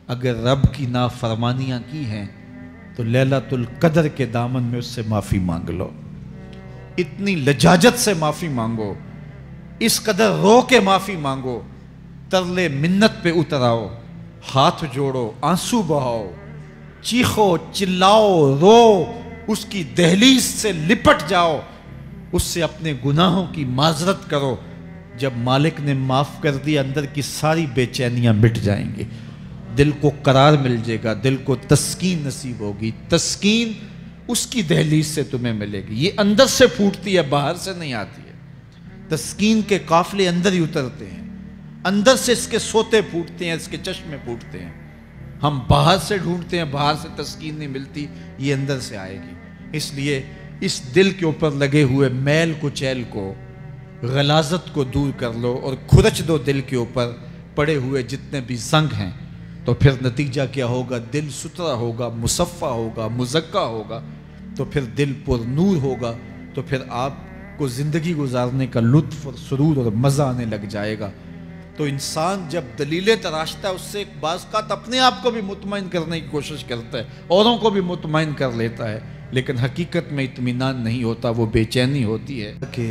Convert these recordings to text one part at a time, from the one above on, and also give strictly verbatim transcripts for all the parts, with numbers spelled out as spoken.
اگر رب کی نافرمانیاں کی ہیں تو لیلۃ القدر کے دامن میں اس سے معافی مانگ لو، اتنی لجاجت سے معافی مانگو، اس قدر رو کے معافی مانگو، ترلے منت پہ اتراؤ، ہاتھ جوڑو، آنسو بہاؤ، چیخو، چلاؤ، رو، اس کی دہلیز سے لپٹ جاؤ، اس سے اپنے گناہوں کی معذرت کرو۔ جب مالک نے معاف کر دیا اندر کی ساری بے چینیاں مٹ جائیں گی، دل کو قرار مل جائے گا، دل کو تسکین نصیب ہوگی۔ تسکین اس کی دہلیز سے تمہیں ملے گی، یہ اندر سے پھوٹتی ہے، باہر سے نہیں آتی ہے۔ تسکین کے قافلے اندر ہی اترتے ہیں، اندر سے اس کے سوتے پھوٹتے ہیں، اس کے چشمے پھوٹتے ہیں۔ ہم باہر سے ڈھونڈتے ہیں، باہر سے تسکین نہیں ملتی، یہ اندر سے آئے گی۔ اس لیے اس دل کے اوپر لگے ہوئے میل کچیل کو، غلاظت کو دور کر لو اور کھرچ دو دل کے اوپر پڑے ہوئے جتنے بھی زنگ ہیں، تو پھر نتیجہ کیا ہوگا؟ دل ستھرا ہوگا، مصفہ ہوگا، مزکا ہوگا، تو پھر دل پر نور ہوگا، تو پھر آپ کو زندگی گزارنے کا لطف اور سرور اور مزہ آنے لگ جائے گا۔ تو انسان جب دلیلیں تراشتا ہے، اس سے ایک بعض اوقات اپنے آپ کو بھی مطمئن کرنے کی کوشش کرتا ہے، اوروں کو بھی مطمئن کر لیتا ہے، لیکن حقیقت میں اطمینان نہیں ہوتا، وہ بے چینی ہوتی ہے کہ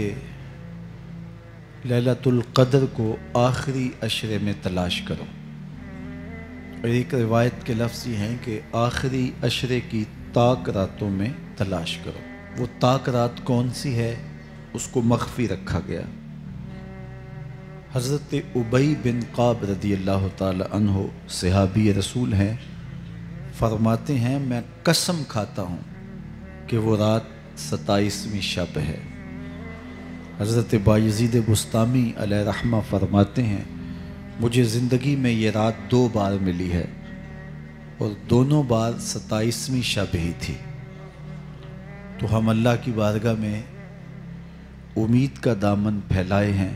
لیلۃ القدر کو آخری عشرے میں تلاش کرو۔ اور ایک روایت کے لفظ یہ ہیں کہ آخری عشرے کی تاک راتوں میں تلاش کرو۔ وہ تاک رات کون سی ہے؟ اس کو مخفی رکھا گیا۔ حضرت ابی بن قعب رضی اللہ تعالی عنہ صحابی رسول ہیں، فرماتے ہیں میں قسم کھاتا ہوں کہ وہ رات ستائیسویں شب ہے۔ حضرت بایزید بسطامی علیہ رحمہ فرماتے ہیں مجھے زندگی میں یہ رات دو بار ملی ہے اور دونوں بار ستائیسویں شب ہی تھی۔ تو ہم اللہ کی بارگاہ میں امید کا دامن پھیلائے ہیں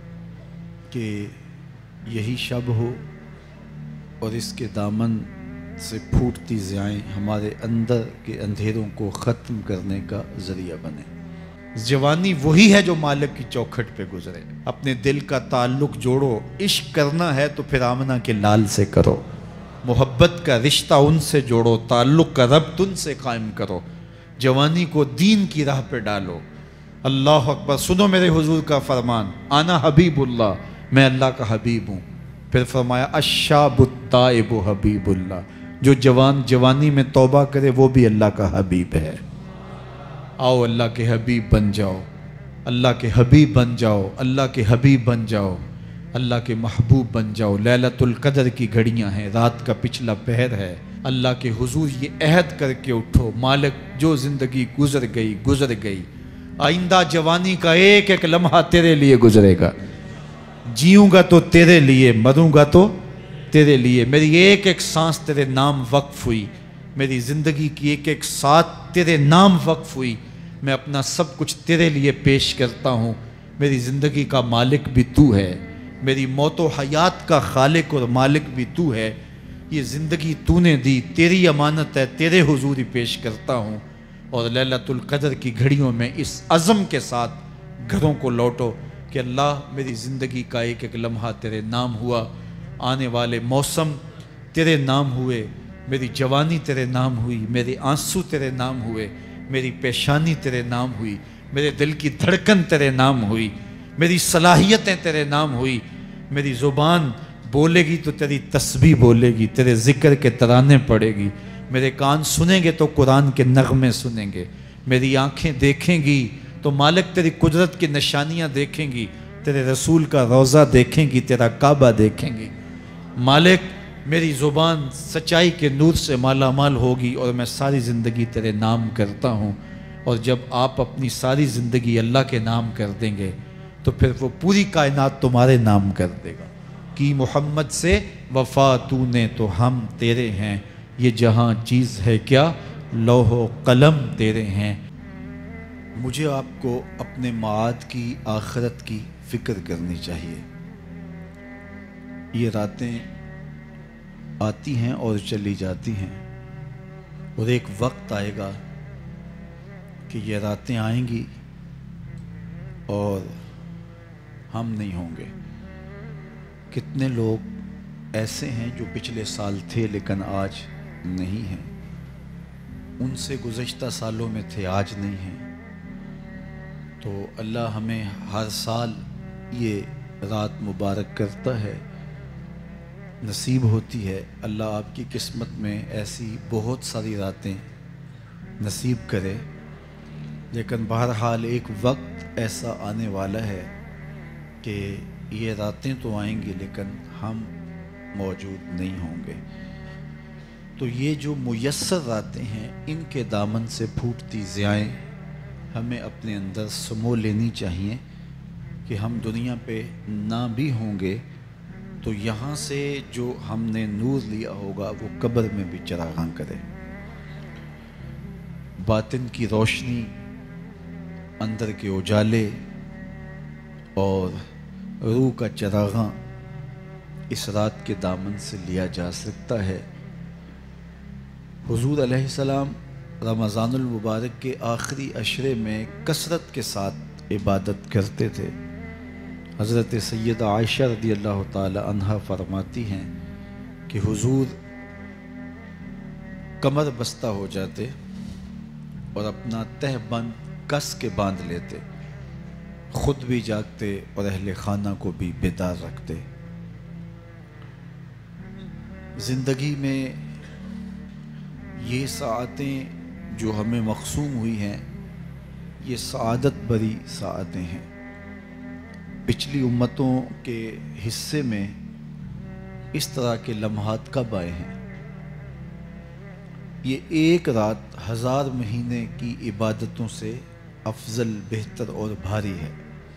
کہ یہی شب ہو اور اس کے دامن سے پھوٹتی ضیائیں ہمارے اندر کے اندھیروں کو ختم کرنے کا ذریعہ بنے۔ جوانی وہی ہے جو مالک کی چوکھٹ پہ گزرے۔ اپنے دل کا تعلق جوڑو، عشق کرنا ہے تو پھر آمنہ کے لال سے کرو، محبت کا رشتہ ان سے جوڑو، تعلق کا ربط ان سے قائم کرو، جوانی کو دین کی راہ پہ ڈالو۔ اللہ اکبر، سنو میرے حضور کا فرمان، انا حبیب اللہ، میں اللہ کا حبیب ہوں۔ پھر فرمایا الشاب التائب حبیب اللہ، جو جوان جوانی میں توبہ کرے وہ بھی اللہ کا حبیب ہے۔ آؤ اللہ کے حبیب بن جاؤ، اللہ کے حبیب بن جاؤ، اللہ کے حبیب بن جاؤ، اللہ کے محبوب بن جاؤ۔ لیلۃ القدر کی گھڑیاں ہیں، رات کا پچھلا پہر ہے، اللہ کے حضور یہ عہد کر کے اٹھو، مالک جو زندگی گزر گئی گزر گئی، آئندہ جوانی کا ایک ایک لمحہ تیرے لیے گزرے گا، جیوں گا تو تیرے لیے، مروں گا تو تیرے لیے، میری ایک ایک سانس تیرے نام وقف ہوئی، میری زندگی کی ایک ایک ساتھ تیرے نام وقف ہوئی، میں اپنا سب کچھ تیرے لیے پیش کرتا ہوں۔ میری زندگی کا مالک بھی تو ہے، میری موت و حیات کا خالق اور مالک بھی تو ہے، یہ زندگی تو نے دی، تیری امانت ہے، تیرے حضور ہی پیش کرتا ہوں۔ اور لیلۃ القدر کی گھڑیوں میں اس عزم کے ساتھ گھروں کو لوٹو کہ اللہ میری زندگی کا ایک ایک لمحہ تیرے نام ہوا، آنے والے موسم تیرے نام ہوئے، میری جوانی تیرے نام ہوئی، میرے آنسو تیرے نام ہوئے، میری پیشانی تیرے نام ہوئی، میرے دل کی دھڑکن تیرے نام ہوئی، میری صلاحیتیں تیرے نام ہوئی، میری زبان بولے گی تو تیری تسبیح بولے گی، تیرے ذکر کے ترانے پڑے گی، میرے کان سنیں گے تو قرآن کے نغمے سنیں گے، میری آنکھیں دیکھیں گی تو مالک تیری قدرت کی نشانیاں دیکھیں گی، تیرے رسول کا روضہ دیکھیں گی، تیرا کعبہ دیکھیں گی۔ مالک میری زبان سچائی کے نور سے مالا مال ہوگی اور میں ساری زندگی تیرے نام کرتا ہوں۔ اور جب آپ اپنی ساری زندگی اللہ کے نام کر دیں گے تو پھر وہ پوری کائنات تمہارے نام کر دے گا۔ کی محمد سے وفا تو نے تو ہم تیرے ہیں، یہ جہاں چیز ہے کیا لوح و قلم تیرے ہیں۔ مجھے آپ کو اپنے معاد کی، آخرت کی فکر کرنی چاہیے۔ یہ راتیں آتی ہیں اور چلی جاتی ہیں، اور ایک وقت آئے گا کہ یہ راتیں آئیں گی اور ہم نہیں ہوں گے۔ کتنے لوگ ایسے ہیں جو پچھلے سال تھے لیکن آج نہیں ہیں، ان سے گزشتہ سالوں میں تھے آج نہیں ہیں۔ تو اللہ ہمیں ہر سال یہ رات مبارک کرتا ہے، نصیب ہوتی ہے۔ اللہ آپ کی قسمت میں ایسی بہت ساری راتیں نصیب کرے، لیکن بہرحال ایک وقت ایسا آنے والا ہے کہ یہ راتیں تو آئیں گی لیکن ہم موجود نہیں ہوں گے۔ تو یہ جو میسر راتیں ہیں ان کے دامن سے پھوٹتی ضیائیں ہمیں اپنے اندر سمو لینی چاہیے کہ ہم دنیا پہ نہ بھی ہوں گے تو یہاں سے جو ہم نے نور لیا ہوگا وہ قبر میں بھی چراغاں کرے۔ باطن کی روشنی، اندر کے اجالے اور روح کا چراغاں اس رات کے دامن سے لیا جا سکتا ہے۔ حضور علیہ السلام رمضان المبارک کے آخری عشرے میں کثرت کے ساتھ عبادت کرتے تھے۔ حضرت سیدہ عائشہ رضی اللہ تعالی عنہا فرماتی ہیں کہ حضور کمر بستہ ہو جاتے اور اپنا تہ بند کس کے باندھ لیتے، خود بھی جاگتے اور اہل خانہ کو بھی بیدار رکھتے۔ زندگی میں یہ ساعتیں جو ہمیں مقسوم ہوئی ہیں یہ سعادت بری ساعتیں ہیں۔ پچھلی امتوں کے حصے میں اس طرح کے لمحات کب آئے ہیں؟ یہ ایک رات ہزار مہینے کی عبادتوں سے افضل، بہتر اور بھاری ہے۔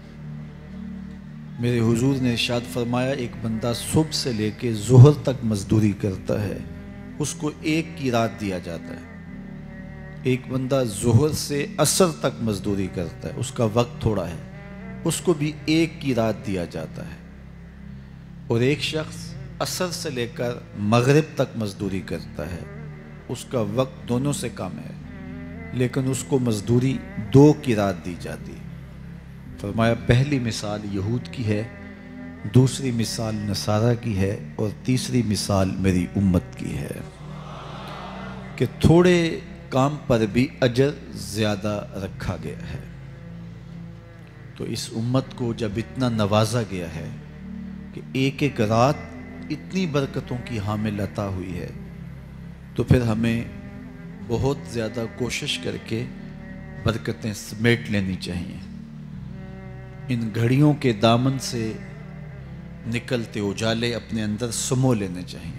میرے حضور نے ارشاد فرمایا ایک بندہ صبح سے لے کے ظہر تک مزدوری کرتا ہے، اس کو ایک کی رات دیا جاتا ہے۔ ایک بندہ ظہر سے عصر تک مزدوری کرتا ہے، اس کا وقت تھوڑا ہے، اس کو بھی ایک کی رات دیا جاتا ہے۔ اور ایک شخص عصر سے لے کر مغرب تک مزدوری کرتا ہے، اس کا وقت دونوں سے کم ہے لیکن اس کو مزدوری دو کی رات دی جاتی ہے۔ فرمایا پہلی مثال یہود کی ہے، دوسری مثال نصارہ کی ہے اور تیسری مثال میری امت کی ہے کہ تھوڑے کام پر بھی اجر زیادہ رکھا گیا ہے۔ تو اس امت کو جب اتنا نوازا گیا ہے کہ ایک ایک رات اتنی برکتوں کی حامل عطا ہوئی ہے تو پھر ہمیں بہت زیادہ کوشش کر کے برکتیں سمیٹ لینی چاہیے۔ ان گھڑیوں کے دامن سے نکلتے اجالے اپنے اندر سمو لینے چاہیے۔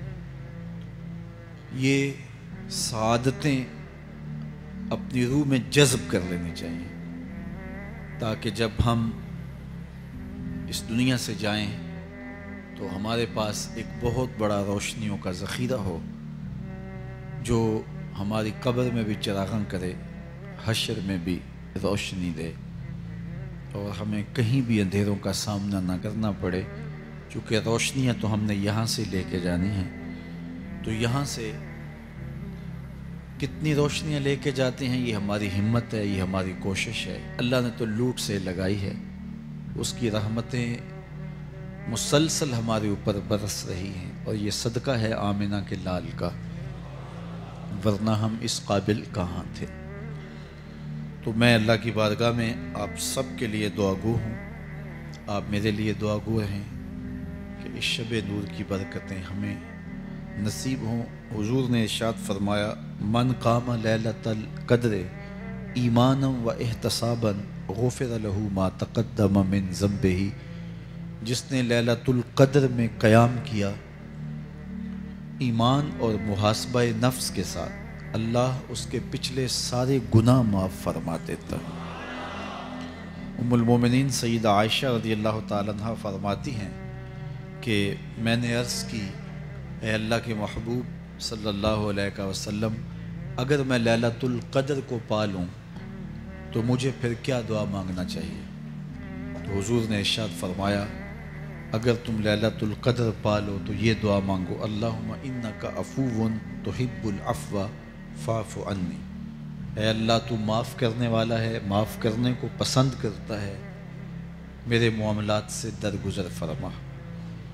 یہ سعادتیں اپنی روح میں جذب کر لینی چاہیے تاکہ جب ہم اس دنیا سے جائیں تو ہمارے پاس ایک بہت بڑا روشنیوں کا ذخیرہ ہو جو ہماری قبر میں بھی چراغاں کرے، حشر میں بھی روشنی دے اور ہمیں کہیں بھی اندھیروں کا سامنا نہ کرنا پڑے، چونکہ روشنیاں تو ہم نے یہاں سے لے کے جانی ہیں۔ تو یہاں سے کتنی روشنیاں لے کے جاتے ہیں یہ ہماری ہمت ہے، یہ ہماری کوشش ہے۔ اللہ نے تو لوٹ سے لگائی ہے، اس کی رحمتیں مسلسل ہمارے اوپر برس رہی ہیں اور یہ صدقہ ہے آمنہ کے لال کا، ورنہ ہم اس قابل کہاں تھے۔ تو میں اللہ کی بارگاہ میں آپ سب کے لیے دعا گو ہوں، آپ میرے لیے دعا گو رہیں کہ اس شب نور کی برکتیں ہمیں نصیب ہوں۔ حضور نے ارشاد فرمایا من قام لیلۃ القدر ایمانا و احتسابا غفر له ما تقدم من ذنبہ، جس نے لیلۃ القدر میں قیام کیا ایمان اور محاسبہ نفس کے ساتھ، اللہ اس کے پچھلے سارے گناہ معاف فرما دیتا۔ ام المومنین سیدہ عائشہ رضی اللہ تعالیٰ عنہ فرماتی ہیں کہ میں نے عرض کی اے اللہ کے محبوب صلی اللہ علیہ وسلم، اگر میں لیلۃ القدر کو پا لوں تو مجھے پھر کیا دعا مانگنا چاہیے؟ تو حضور نے ارشاد فرمایا اگر تم لیلۃ القدر پا لو تو یہ دعا مانگو اللہم انک عفو تحب العفو فاعف عنی، اے اللہ تو معاف کرنے والا ہے، معاف کرنے کو پسند کرتا ہے، میرے معاملات سے درگزر فرما۔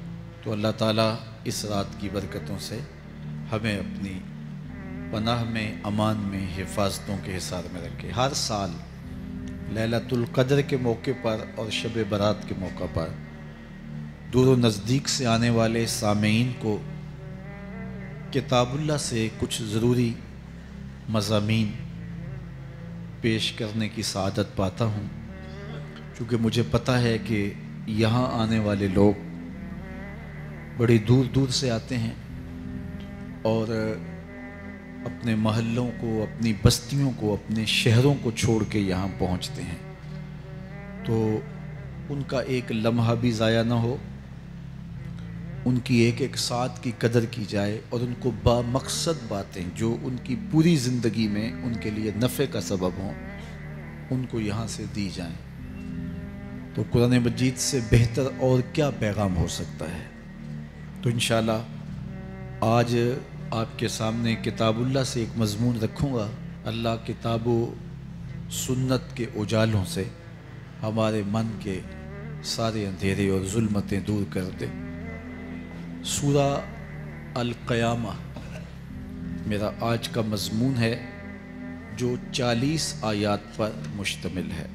تو اللہ تعالیٰ اس رات کی برکتوں سے ہمیں اپنی پناہ میں، امان میں، حفاظتوں کے حصار میں رکھے۔ ہر سال لیلۃ القدر کے موقع پر اور شب برات کے موقع پر دور و نزدیک سے آنے والے سامعین کو کتاب اللہ سے کچھ ضروری مضامین پیش کرنے کی سعادت پاتا ہوں، چونکہ مجھے پتہ ہے کہ یہاں آنے والے لوگ بڑی دور دور سے آتے ہیں اور اپنے محلوں کو، اپنی بستیوں کو، اپنے شہروں کو چھوڑ کے یہاں پہنچتے ہیں، تو ان کا ایک لمحہ بھی ضائع نہ ہو، ان کی ایک ایک ساتھ کی قدر کی جائے اور ان کو با مقصد باتیں جو ان کی پوری زندگی میں ان کے لیے نفع کا سبب ہوں، ان کو یہاں سے دی جائیں۔ تو قرآن مجید سے بہتر اور کیا پیغام ہو سکتا ہے؟ تو انشاءاللہ آج آپ کے سامنے کتاب اللہ سے ایک مضمون رکھوں گا۔ اللہ کتاب و سنت کے اجالوں سے ہمارے من کے سارے اندھیرے اور ظلمتیں دور کر دے۔ سورہ القیامہ میرا آج کا مضمون ہے، جو چالیس آیات پر مشتمل ہے۔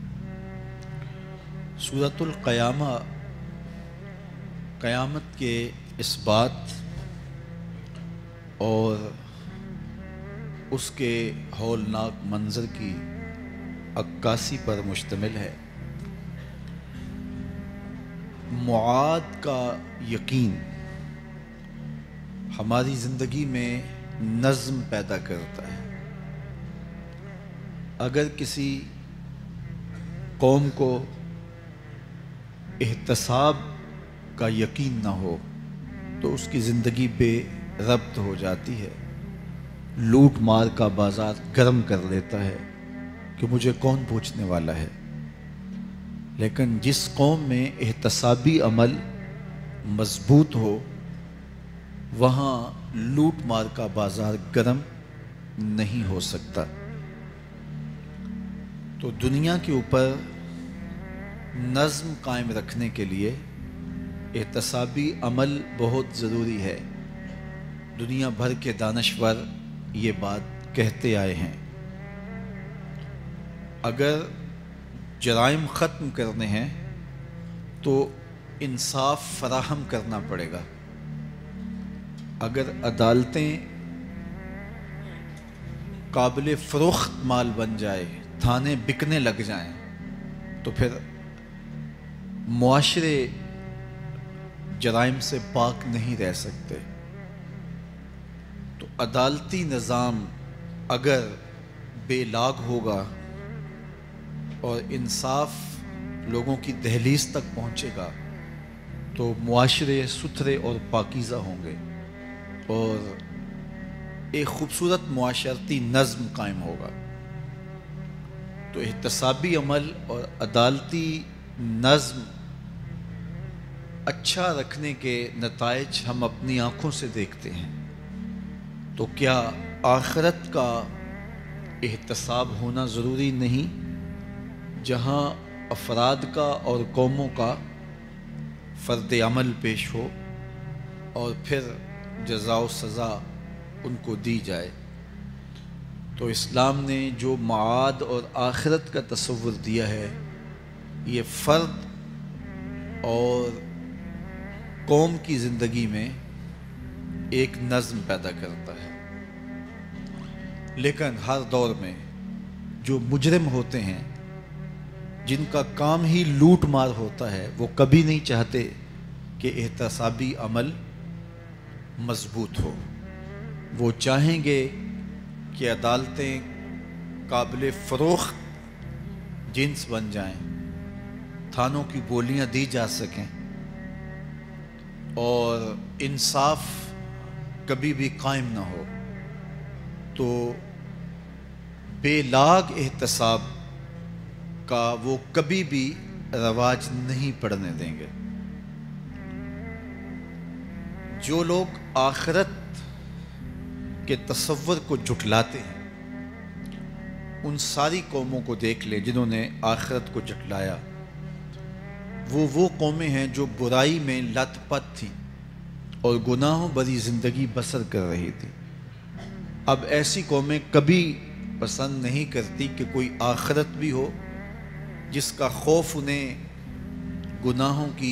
سورۃ القیامہ قیامت کے اس بات اور اس کے ہولناک منظر کی عکاسی پر مشتمل ہے۔ معاد کا یقین ہماری زندگی میں نظم پیدا کرتا ہے۔ اگر کسی قوم کو احتساب کا یقین نہ ہو تو اس کی زندگی بے ربط ہو جاتی ہے، لوٹ مار کا بازار گرم کر لیتا ہے کہ مجھے کون پوچھنے والا ہے۔ لیکن جس قوم میں احتسابی عمل مضبوط ہو، وہاں لوٹ مار کا بازار گرم نہیں ہو سکتا۔ تو دنیا کے اوپر نظم قائم رکھنے کے لیے احتسابی عمل بہت ضروری ہے۔ دنیا بھر کے دانشور یہ بات کہتے آئے ہیں۔ اگر جرائم ختم کرنے ہیں تو انصاف فراہم کرنا پڑے گا۔ اگر عدالتیں قابل فروخت مال بن جائے، تھانے بکنے لگ جائیں، تو پھر معاشرے جرائم سے پاک نہیں رہ سکتے۔ تو عدالتی نظام اگر بے لاگ ہوگا اور انصاف لوگوں کی دہلیز تک پہنچے گا تو معاشرے ستھرے اور پاکیزہ ہوں گے اور ایک خوبصورت معاشرتی نظم قائم ہوگا۔ تو احتسابی عمل اور عدالتی نظم اچھا رکھنے کے نتائج ہم اپنی آنکھوں سے دیکھتے ہیں۔ تو کیا آخرت کا احتساب ہونا ضروری نہیں، جہاں افراد کا اور قوموں کا فرد عمل پیش ہو اور پھر جزا و سزا ان کو دی جائے؟ تو اسلام نے جو معاد اور آخرت کا تصور دیا ہے، یہ فرد اور قوم کی زندگی میں ایک نظم پیدا کرتا ہے۔ لیکن ہر دور میں جو مجرم ہوتے ہیں، جن کا کام ہی لوٹ مار ہوتا ہے، وہ کبھی نہیں چاہتے کہ احتسابی عمل مضبوط ہو۔ وہ چاہیں گے کہ عدالتیں قابل فروخت جنس بن جائیں، تھانوں کی بولیاں دی جا سکیں اور انصاف کبھی بھی قائم نہ ہو۔ تو بے لاگ احتساب کا وہ کبھی بھی رواج نہیں پڑنے دیں گے۔ جو لوگ آخرت کے تصور کو جھٹلاتے ہیں، ان ساری قوموں کو دیکھ لیں جنہوں نے آخرت کو جھٹلایا۔ وہ وہ قومیں ہیں جو برائی میں لت پت تھیں، اور گناہوں بری زندگی بسر کر رہی تھی۔ اب ایسی قومیں کبھی پسند نہیں کرتی کہ کوئی آخرت بھی ہو جس کا خوف انہیں گناہوں کی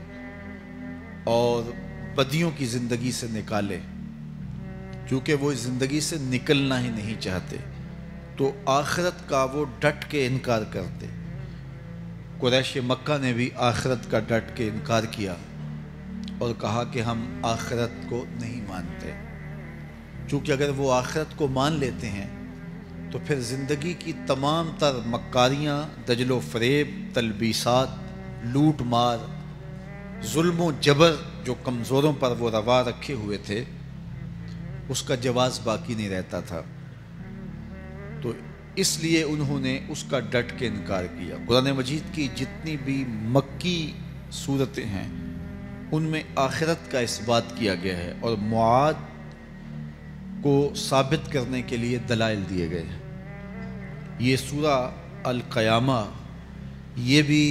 اور بدیوں کی زندگی سے نکالے، کیونکہ وہ اس زندگی سے نکلنا ہی نہیں چاہتے، تو آخرت کا وہ ڈٹ کے انکار کرتے۔ قریش مکہ نے بھی آخرت کا ڈٹ کے انکار کیا اور کہا کہ ہم آخرت کو نہیں مانتے، چونکہ اگر وہ آخرت کو مان لیتے ہیں تو پھر زندگی کی تمام تر مکاریاں، دجل و فریب، تلبیسات، لوٹ مار، ظلم و جبر جو کمزوروں پر وہ روا رکھے ہوئے تھے، اس کا جواز باقی نہیں رہتا تھا۔ تو اس لیے انہوں نے اس کا ڈٹ کے انکار کیا۔ قرآن مجید کی جتنی بھی مکی صورتیں ہیں ان میں آخرت کا اثبات کیا گیا ہے اور معاد کو ثابت کرنے کے لیے دلائل دیے گئے ہیں۔ یہ سورہ القیامہ یہ بھی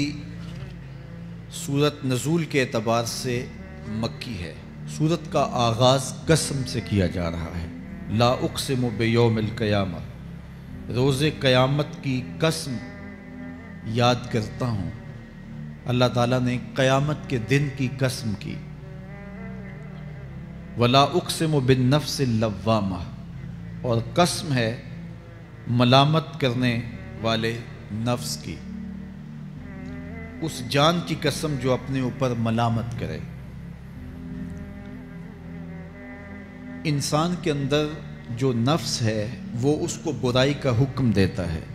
سورت نزول کے اعتبار سے مکی ہے۔ سورت کا آغاز قسم سے کیا جا رہا ہے، لا اقسم بیوم القیامہ، روز قیامت کی قسم یاد کرتا ہوں۔ اللہ تعالیٰ نے قیامت کے دن کی قسم کی۔ ولا اقسم بالنفس اللوامہ، اور قسم ہے ملامت کرنے والے نفس کی، اس جان کی قسم جو اپنے اوپر ملامت کرے۔ انسان کے اندر جو نفس ہے وہ اس کو برائی کا حکم دیتا ہے۔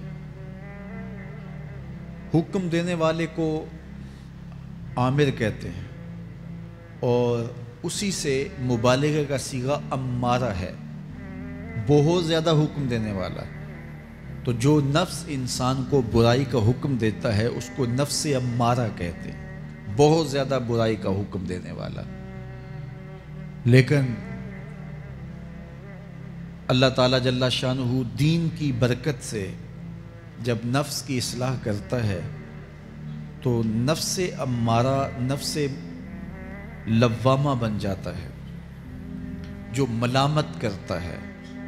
حکم دینے والے کو آمر کہتے ہیں، اور اسی سے مبالغہ کا صیغہ امارہ ہے، بہت زیادہ حکم دینے والا ہے۔ تو جو نفس انسان کو برائی کا حکم دیتا ہے اس کو نفس امارہ کہتے ہیں، بہت زیادہ برائی کا حکم دینے والا۔ لیکن اللہ تعالیٰ جل شانہ دین کی برکت سے جب نفس کی اصلاح کرتا ہے تو نفس امارہ نفس لوامہ بن جاتا ہے، جو ملامت کرتا ہے،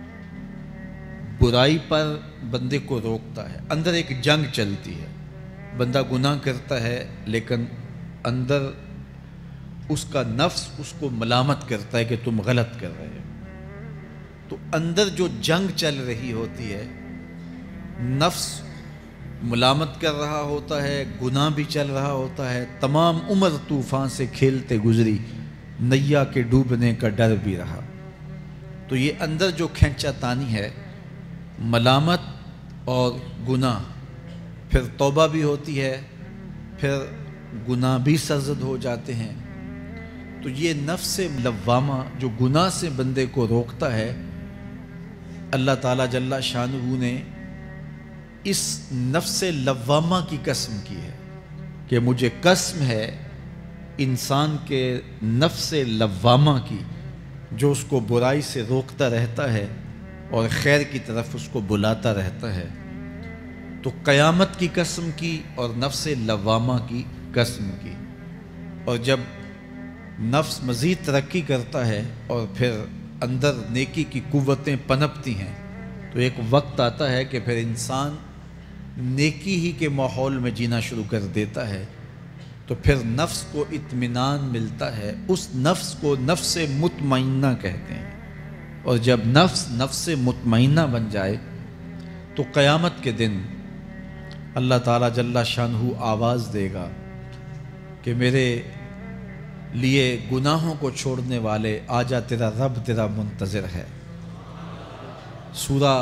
برائی پر بندے کو روکتا ہے۔ اندر ایک جنگ چلتی ہے، بندہ گناہ کرتا ہے لیکن اندر اس کا نفس اس کو ملامت کرتا ہے کہ تم غلط کر رہے ہو۔ تو اندر جو جنگ چل رہی ہوتی ہے، نفس ملامت کر رہا ہوتا ہے، گناہ بھی چل رہا ہوتا ہے، تمام عمر طوفان سے کھیلتے گزری، نیا کے ڈوبنے کا ڈر بھی رہا۔ تو یہ اندر جو کھینچا تانی ہے، ملامت اور گناہ، پھر توبہ بھی ہوتی ہے، پھر گناہ بھی سرزد ہو جاتے ہیں۔ تو یہ نفس لوامہ جو گناہ سے بندے کو روکتا ہے، اللہ تعالیٰ جل شانہ نے اس نفس لوامہ کی قسم کی ہے کہ مجھے قسم ہے انسان کے نفس لوامہ کی، جو اس کو برائی سے روکتا رہتا ہے اور خیر کی طرف اس کو بلاتا رہتا ہے۔ تو قیامت کی قسم کی اور نفس لوامہ کی قسم کی۔ اور جب نفس مزید ترقی کرتا ہے اور پھر اندر نیکی کی قوتیں پنپتی ہیں تو ایک وقت آتا ہے کہ پھر انسان نیکی ہی کے ماحول میں جینا شروع کر دیتا ہے، تو پھر نفس کو اطمینان ملتا ہے۔ اس نفس کو نفس مطمئنہ کہتے ہیں، اور جب نفس نفس مطمئنہ بن جائے تو قیامت کے دن اللہ تعالیٰ جل شانہ آواز دے گا کہ میرے لیے گناہوں کو چھوڑنے والے آجا، تیرا رب تیرا منتظر ہے۔ سورہ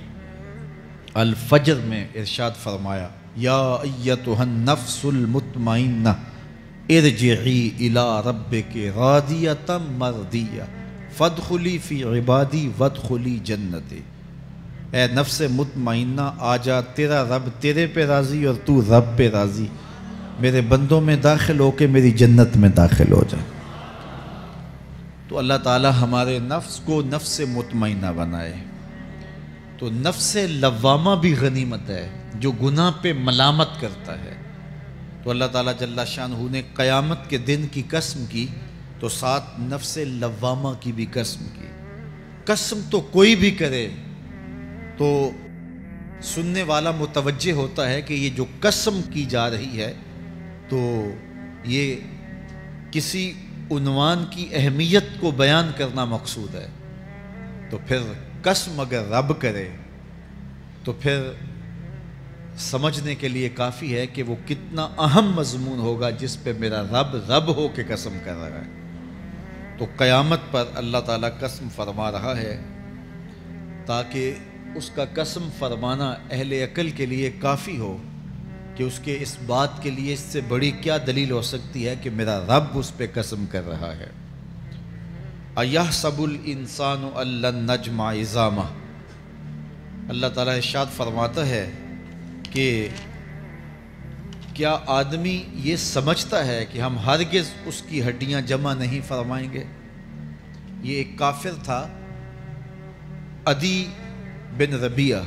الفجر میں ارشاد فرمایا، یا ایتھا النفس المطمئنہ ارجعی الی ربک راضیۃ مرضیہ فادخلی فی عبادی وادخلی جنتی۔ اے نفس مطمئنہ، آجا، تیرا رب تیرے پہ راضی اور تو رب پہ راضی، میرے بندوں میں داخل ہو کے میری جنت میں داخل ہو جائے۔ تو اللہ تعالیٰ ہمارے نفس کو نفس مطمئنہ بنائے۔ تو نفس لوامہ بھی غنیمت ہے، جو گناہ پہ ملامت کرتا ہے۔ تو اللہ تعالیٰ جل شانہ نے قیامت کے دن کی قسم کی تو ساتھ نفس لوامہ کی بھی قسم کی۔ قسم تو کوئی بھی کرے تو سننے والا متوجہ ہوتا ہے کہ یہ جو قسم کی جا رہی ہے تو یہ کسی عنوان کی اہمیت کو بیان کرنا مقصود ہے، تو پھر قسم اگر رب کرے تو پھر سمجھنے کے لیے کافی ہے کہ وہ کتنا اہم مضمون ہوگا جس پہ میرا رب رب ہو کے قسم کر رہا ہے۔ تو قیامت پر اللہ تعالیٰ قسم فرما رہا ہے تاکہ اس کا قسم فرمانا اہل عقل کے لیے کافی ہو کہ اس کے اس بات کے لیے اس سے بڑی کیا دلیل ہو سکتی ہے کہ میرا رب اس پہ قسم کر رہا ہے۔ اَيَحْسَبُ الْإِنسَانُ أَن لَّن نَّجْمَعَ عِظَامَهُ، اللہ تعالیٰ ارشاد فرماتا ہے کہ کیا آدمی یہ سمجھتا ہے کہ ہم ہرگز اس کی ہڈیاں جمع نہیں فرمائیں گے؟ یہ ایک کافر تھا، عدی بن ربیعہ،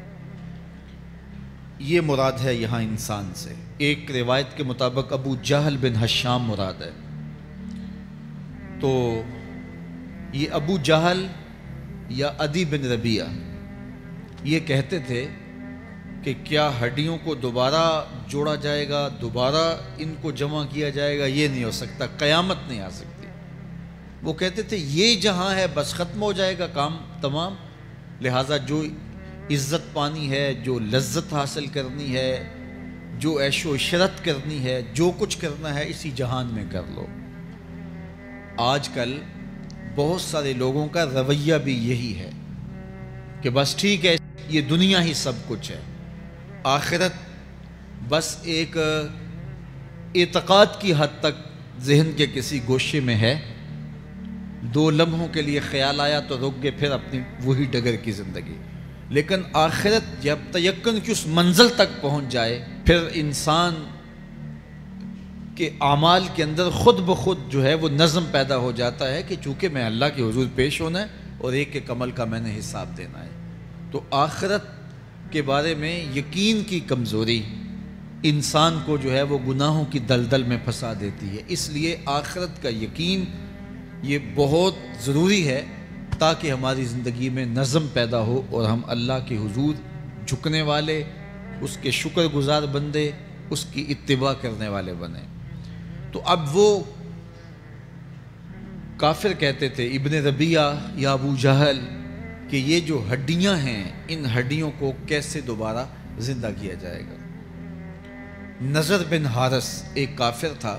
یہ مراد ہے یہاں انسان سے۔ ایک روایت کے مطابق ابو جہل بن ہشام مراد ہے۔ تو یہ ابو جہل یا عدی بن ربیعہ یہ کہتے تھے کہ کیا ہڈیوں کو دوبارہ جوڑا جائے گا، دوبارہ ان کو جمع کیا جائے گا؟ یہ نہیں ہو سکتا، قیامت نہیں آ سکتی۔ وہ کہتے تھے یہ جہاں ہے بس ختم ہو جائے گا کام تمام، لہٰذا جو عزت پانی ہے، جو لذت حاصل کرنی ہے، جو عیش و عشرت کرنی ہے، جو کچھ کرنا ہے اسی جہان میں کر لو۔ آج کل بہت سارے لوگوں کا رویہ بھی یہی ہے کہ بس ٹھیک ہے، یہ دنیا ہی سب کچھ ہے، آخرت بس ایک اعتقاد کی حد تک ذہن کے کسی گوشے میں ہے، دو لمحوں کے لیے خیال آیا تو رک گئے، پھر اپنی وہی ڈگر کی زندگی۔ لیکن آخرت جب تیقن کی اس منزل تک پہنچ جائے پھر انسان کے اعمال کے اندر خود بخود جو ہے وہ نظم پیدا ہو جاتا ہے کہ چونکہ میں اللہ کے حضور پیش ہونا ہے اور ایک ایک عمل کا میں نے حساب دینا ہے۔ تو آخرت کے بارے میں یقین کی کمزوری انسان کو جو ہے وہ گناہوں کی دلدل میں پھنسا دیتی ہے۔ اس لیے آخرت کا یقین یہ بہت ضروری ہے تاکہ ہماری زندگی میں نظم پیدا ہو اور ہم اللہ کے حضور جھکنے والے، اس کے شکر گزار بندے، اس کی اتباع کرنے والے بنیں۔ تو اب وہ کافر کہتے تھے ابن ربیعہ یا ابو جہل کہ یہ جو ہڈیاں ہیں ان ہڈیوں کو کیسے دوبارہ زندہ کیا جائے گا۔ نضر بن حارث ایک کافر تھا،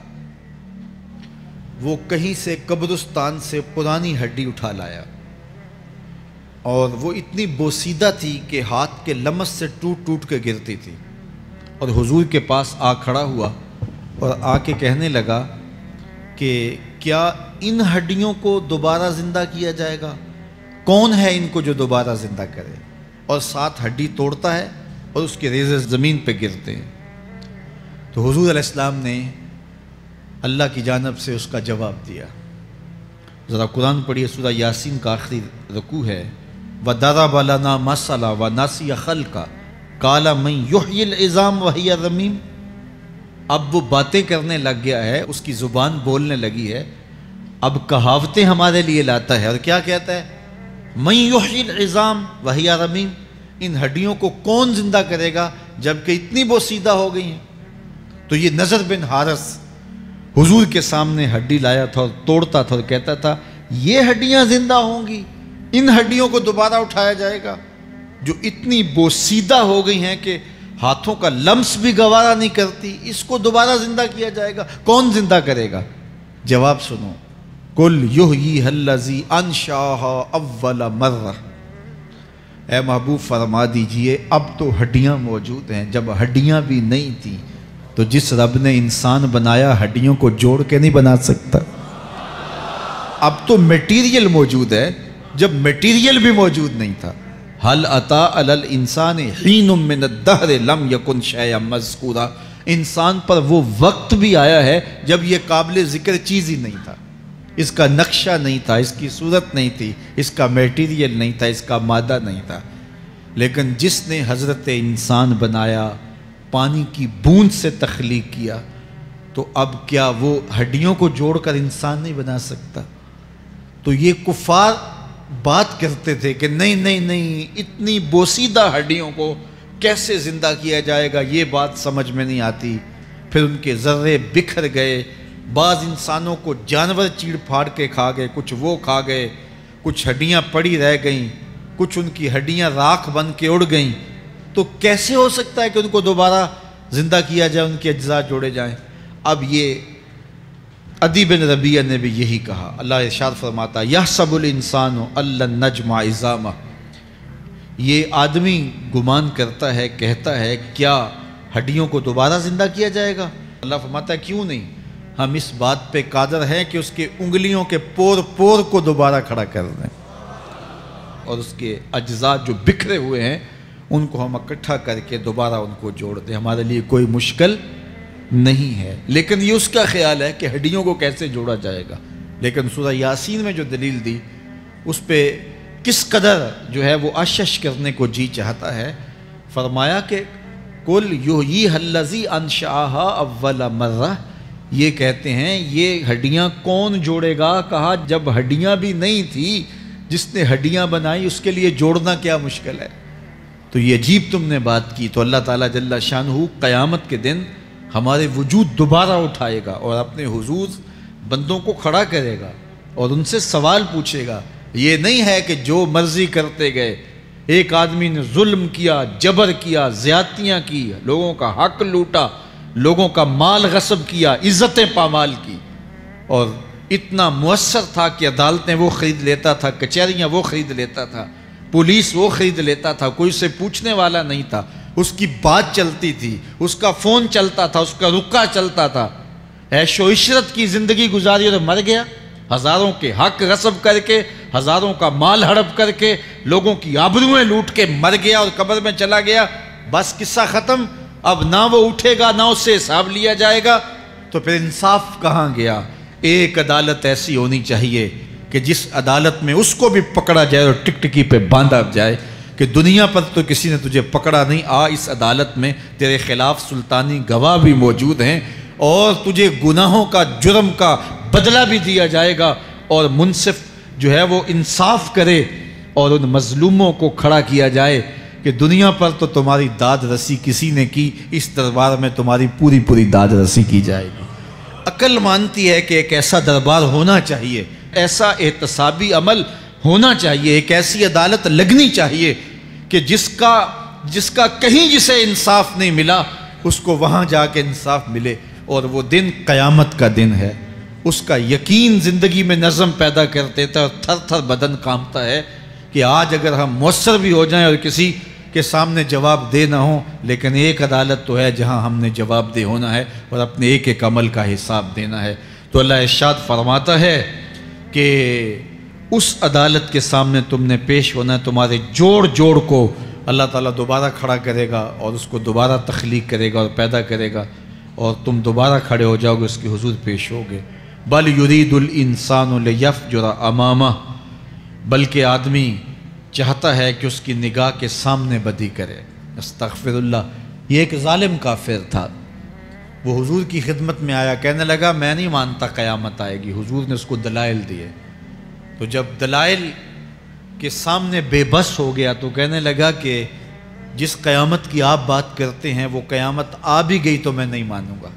وہ کہیں سے قبرستان سے پرانی ہڈی اٹھا لایا اور وہ اتنی بوسیدہ تھی کہ ہاتھ کے لمس سے ٹوٹ ٹوٹ کے گرتی تھی، اور حضور کے پاس آ کھڑا ہوا اور آ کے کہنے لگا کہ کیا ان ہڈیوں کو دوبارہ زندہ کیا جائے گا؟ کون ہے ان کو جو دوبارہ زندہ کرے؟ اور ساتھ ہڈی توڑتا ہے اور اس کے ریزے زمین پہ گرتے ہیں۔ تو حضور علیہ السلام نے اللہ کی جانب سے اس کا جواب دیا۔ ذرا قرآن پڑھیے، سورہ یاسین کا آخری رکوع ہے، وَضَرَبَ لَنَا مَثَلًا وَنَسِیَ خَلْقًا قَالَ مَن یُحْیِی الْعِظَامَ وَہِیَ رَمِیمٌ۔ اب وہ باتیں کرنے لگ گیا ہے، اس کی زبان بولنے لگی ہے، اب کہاوتیں ہمارے لیے لاتا ہے، اور کیا کہتا ہے؟ مَن یُحْیِی الْعِظَامَ وَہِیَ رَمِیمٌ، ان ہڈیوں کو کون زندہ کرے گا جبکہ اتنی بوسیدہ ہو گئی ہیں؟ تو یہ نضر بن حارث حضور کے سامنے ہڈی لایا تھا اور توڑتا تھا اور کہتا تھا یہ ہڈیاں زندہ ہوں گی، ان ہڈیوں کو دوبارہ اٹھایا جائے گا جو اتنی بوسیدہ ہو گئی ہیں کہ ہاتھوں کا لمس بھی گوارا نہیں کرتی، اس کو دوبارہ زندہ کیا جائے گا؟ کون زندہ کرے گا؟ جواب سنو، قُلْ یُحْیِیہَا الَّذِی أَنشَأَہَا أَوَّلَ مَرَّةٍ، اے محبوب فرما دیجئے اب تو ہڈیاں موجود ہیں، جب ہڈیاں بھی نہیں تھیں تو جس رب نے انسان بنایا ہڈیوں کو جوڑ کے نہیں بنا سکتا؟ اب تو میٹیریل موجود ہے، جب میٹیریل بھی موجود نہیں تھا۔ هل أتى على الإنسان حين من الدهر لم يكن شيئا مذكورا، انسان پر وہ وقت بھی آیا ہے جب یہ قابل ذکر چیز ہی نہیں تھا، اس کا نقشہ نہیں تھا، اس کی صورت نہیں تھی، اس کا میٹیریل نہیں تھا، اس کا مادہ نہیں تھا، لیکن جس نے حضرت انسان بنایا، پانی کی بوند سے تخلیق کیا، تو اب کیا وہ ہڈیوں کو جوڑ کر انسان نہیں بنا سکتا؟ تو یہ کفار بات کرتے تھے کہ نہیں نہیں نہیں، اتنی بوسیدہ ہڈیوں کو کیسے زندہ کیا جائے گا، یہ بات سمجھ میں نہیں آتی۔ پھر ان کے ذرے بکھر گئے، بعض انسانوں کو جانور چیڑ پھاڑ کے کھا گئے، کچھ وہ کھا گئے، کچھ ہڈیاں پڑی رہ گئیں، کچھ ان کی ہڈیاں راکھ بن کے اڑ گئیں۔ تو کیسے ہو سکتا ہے کہ ان کو دوبارہ زندہ کیا جائے، ان کے اجزاء جوڑے جائیں؟ اب یہ عدی بن ربیعہ نے بھی یہی کہا۔ اللہ ارشاد فرماتا یحسب الانسان ان نجمع عظامہ، یہ آدمی گمان کرتا ہے، کہتا ہے کیا ہڈیوں کو دوبارہ زندہ کیا جائے گا؟ اللہ فرماتا ہے کیوں نہیں، ہم اس بات پہ قادر ہیں کہ اس کے انگلیوں کے پور پور کو دوبارہ کھڑا کر دیں، اور اس کے اجزاء جو بکھرے ہوئے ہیں ان کو ہم اکٹھا کر کے دوبارہ ان کو جوڑ دیں۔ ہمارے لیے کوئی مشکل نہیں ہے، لیکن یہ اس کا خیال ہے کہ ہڈیوں کو کیسے جوڑا جائے گا۔ لیکن سورہ یاسین میں جو دلیل دی اس پہ کس قدر جو ہے وہ اشش کرنے کو جی چاہتا ہے۔ فرمایا کہ قُلْ یُحْیِیہَا الَّذِی أَنشَأَہَا أَوَّلَ مَرَّةٍ، یہ کہتے ہیں یہ ہڈیاں کون جوڑے گا؟ کہا جب ہڈیاں بھی نہیں تھی، جس نے ہڈیاں بنائی اس کے لیے جوڑنا کیا مشکل ہے؟ تو یہ عجیب تم نے بات کی۔ تو اللہ تعالیٰ جل شانہ قیامت کے دن ہمارے وجود دوبارہ اٹھائے گا اور اپنے حضور بندوں کو کھڑا کرے گا اور ان سے سوال پوچھے گا۔ یہ نہیں ہے کہ جو مرضی کرتے گئے، ایک آدمی نے ظلم کیا، جبر کیا، زیادتیاں کی، لوگوں کا حق لوٹا، لوگوں کا مال غصب کیا، عزتیں پامال کی، اور اتنا مؤثر تھا کہ عدالتیں وہ خرید لیتا تھا، کچہریاں وہ خرید لیتا تھا، پولیس وہ خرید لیتا تھا، کوئی سے پوچھنے والا نہیں تھا، اس کی بات چلتی تھی، اس کا فون چلتا تھا، اس کا رکا چلتا تھا، عیش و عشرت کی زندگی گزاری اور مر گیا، ہزاروں کے حق غصب کر کے، ہزاروں کا مال ہڑپ کر کے، لوگوں کی آبروئیں لوٹ کے مر گیا اور قبر میں چلا گیا، بس قصہ ختم۔ اب نہ وہ اٹھے گا نہ اس سے حساب لیا جائے گا، تو پھر انصاف کہاں گیا؟ ایک عدالت ایسی ہونی چاہیے کہ جس عدالت میں اس کو بھی پکڑا جائے اور ٹکٹکی پہ باندھا جائے کہ دنیا پر تو کسی نے تجھے پکڑا نہیں، آ اس عدالت میں تیرے خلاف سلطانی گواہ بھی موجود ہیں اور تجھے گناہوں کا، جرم کا بدلہ بھی دیا جائے گا، اور منصف جو ہے وہ انصاف کرے اور ان مظلوموں کو کھڑا کیا جائے کہ دنیا پر تو تمہاری داد رسی کسی نے کی، اس دربار میں تمہاری پوری پوری داد رسی کی جائے گی۔ عقل مانتی ہے کہ ایک ایسا دربار ہونا چاہیے، ایسا احتسابی عمل ہونا چاہیے، ایک ایسی عدالت لگنی چاہیے کہ جس کا جس کا کہیں جسے انصاف نہیں ملا اس کو وہاں جا کے انصاف ملے، اور وہ دن قیامت کا دن ہے۔ اس کا یقین زندگی میں نظم پیدا کر دیتا ہے اور تھر تھر بدن کانپتا ہے کہ آج اگر ہم مؤثر بھی ہو جائیں اور کسی کے سامنے جواب دے نہ ہوں، لیکن ایک عدالت تو ہے جہاں ہم نے جواب دہ ہونا ہے اور اپنے ایک ایک عمل کا حساب دینا ہے۔ تو اللہ ارشاد فرماتا ہے کہ اس عدالت کے سامنے تم نے پیش ہونا ہے، تمہارے جوڑ جوڑ کو اللہ تعالیٰ دوبارہ کھڑا کرے گا اور اس کو دوبارہ تخلیق کرے گا اور پیدا کرے گا، اور تم دوبارہ کھڑے ہو جاؤ گے، اس کے حضور پیش ہوگے۔ بل یرید الانسان لیفجر امامہ، بلکہ آدمی چاہتا ہے کہ اس کی نگاہ کے سامنے بدی کرے۔ استغفر اللہ۔ یہ ایک ظالم کافر تھا، وہ حضور کی خدمت میں آیا، کہنے لگا میں نہیں مانتا قیامت آئے گی۔ حضور نے اس کو دلائل دیے، تو جب دلائل کے سامنے بے بس ہو گیا تو کہنے لگا کہ جس قیامت کی آپ بات کرتے ہیں وہ قیامت آ بھی گئی تو میں نہیں مانوں گا۔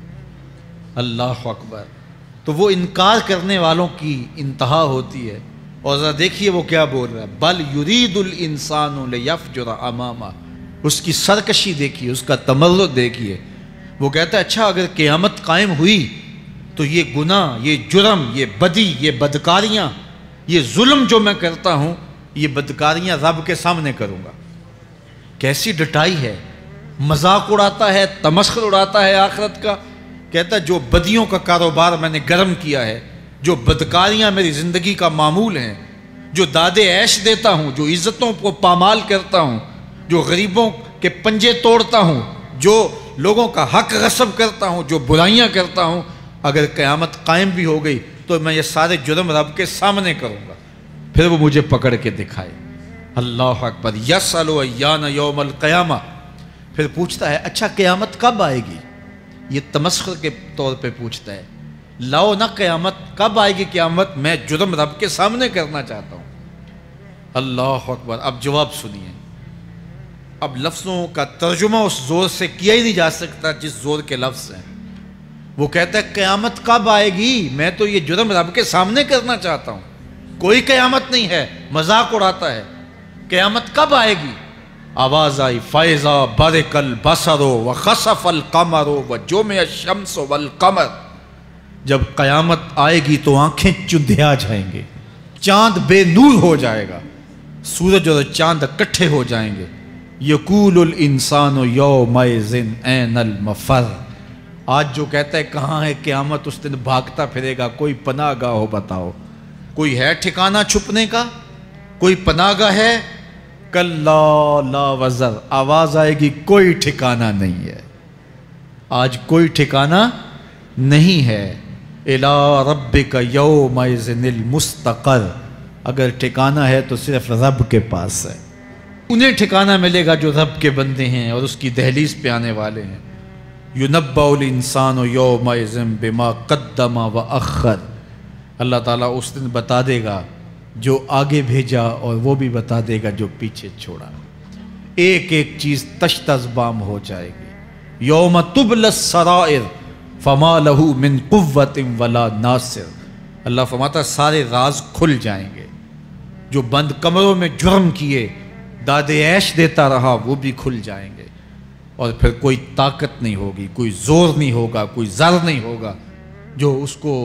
اللہ اکبر۔ تو وہ انکار کرنے والوں کی انتہا ہوتی ہے، اور ذرا دیکھیے وہ کیا بول رہا ہے، بل یرید الانسان لیفجر امامہ۔ اس کی سرکشی دیکھیے، اس کا تمرد دیکھیے۔ وہ کہتا ہے اچھا اگر قیامت قائم ہوئی تو یہ گناہ، یہ جرم، یہ بدی، یہ بدکاریاں، یہ ظلم جو میں کرتا ہوں، یہ بدکاریاں رب کے سامنے کروں گا۔ کیسی ڈٹائی ہے، مذاق اڑاتا ہے، تمسخر اڑاتا ہے آخرت کا۔ کہتا ہے جو بدیوں کا کاروبار میں نے گرم کیا ہے، جو بدکاریاں میری زندگی کا معمول ہیں، جو دادے عیش دیتا ہوں، جو عزتوں کو پامال کرتا ہوں، جو غریبوں کے پنجے توڑتا ہوں، جو لوگوں کا حق غصب کرتا ہوں، جو برائیاں کرتا ہوں، اگر قیامت قائم بھی ہو گئی تو میں یہ سارے جرم رب کے سامنے کروں گا، پھر وہ مجھے پکڑ کے دکھائے۔ اللہ اکبر۔ یسأل ایان یوم القیامہ۔ پھر پوچھتا ہے اچھا قیامت کب آئے گی؟ یہ تمسخر کے طور پہ پوچھتا ہے، لاؤ نہ قیامت، کب آئے گی قیامت؟ میں جرم رب کے سامنے کرنا چاہتا ہوں۔ اللہ اکبر۔ اب جواب سنیے، اب لفظوں کا ترجمہ اس زور سے کیا ہی نہیں جا سکتا جس زور کے لفظ ہیں۔ وہ کہتا ہے قیامت کب آئے گی؟ میں تو یہ جرم رب کے سامنے کرنا چاہتا ہوں، کوئی قیامت نہیں ہے، مذاق اڑاتا ہے۔ قیامت کب آئے گی؟ آواز آئی، فَإِذَا بَرِقَ الْبَصَرُ وَخَسَفَ الْقَمَرُ وَجُمِعَ الشَّمْسُ وَالْقَمَرُ۔ جب قیامت آئے گی تو آنکھیں چندھیا جائیں گے، چاند بے نور ہو جائے گا، سورج اور چاند اکٹھے ہو جائیں گے۔ یقول الانسان یومئذ این المفر۔ آج جو کہتا ہے کہاں ہے قیامت، اس دن بھاگتا پھرے گا، کوئی پناہ گاہ ہو بتاؤ، کوئی ہے ٹھکانہ چھپنے کا، کوئی پناہ گاہ ہے؟ کلا لا وزر، آواز آئے گی کوئی ٹھکانہ نہیں ہے، آج کوئی ٹھکانہ نہیں ہے۔ الی ربک یومئذ المستقر، اگر ٹھکانہ ہے تو صرف رب کے پاس ہے، انہیں ٹھکانہ ملے گا جو رب کے بندے ہیں اور اس کی دہلیز پہ آنے والے ہیں۔ یُنَبَّأُ الْإِنسَانُ یومئذ بما قدم وأخر، اللہ تعالیٰ اس دن بتا دے گا جو آگے بھیجا اور وہ بھی بتا دے گا جو پیچھے چھوڑا، ایک ایک چیز تشت ازبام ہو جائے گی۔ یوم تبلی السرائر فما لہ من قوت ولا ناصر، اللہ فرماتا ہے سارے راز کھل جائیں گے، جو بند کمروں میں جرم کیے داد عیش دیتا رہا وہ بھی کھل جائیں گے، اور پھر کوئی طاقت نہیں ہوگی، کوئی زور نہیں ہوگا، کوئی زر نہیں ہوگا جو اس کو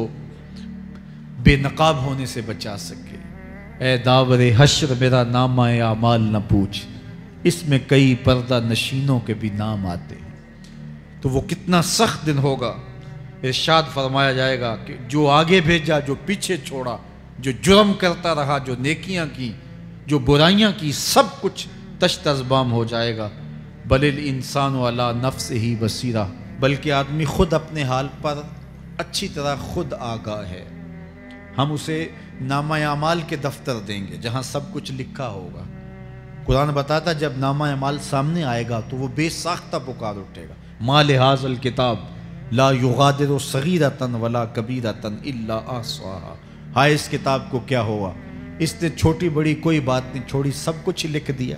بے نقاب ہونے سے بچا سکے۔ اے داور حشر میرا نامہ اعمال نہ پوچھ، اس میں کئی پردہ نشینوں کے بھی نام آتے ہیں۔ تو وہ کتنا سخت دن ہوگا، ارشاد فرمایا جائے گا کہ جو آگے بھیجا، جو پیچھے چھوڑا، جو جرم کرتا رہا، جو نیکیاں کی، جو برائیاں کی، سب کچھ تشت ازبام ہو جائے گا۔ بل الانسان علی نفسہ بصیرہ، بلکہ آدمی خود اپنے حال پر اچھی طرح خود آگاہ ہے۔ ہم اسے نامہ اعمال کے دفتر دیں گے جہاں سب کچھ لکھا ہوگا۔ قرآن بتاتا جب نامہ اعمال سامنے آئے گا تو وہ بے ساختہ پکار اٹھے گا، ما لہذا الکتاب لا یغادر صغیرۃ ولا کبیرۃ الا احصاها، ہائے اس کتاب کو کیا ہوا، اس نے چھوٹی بڑی کوئی بات نہیں چھوڑی، سب کچھ لکھ دیا۔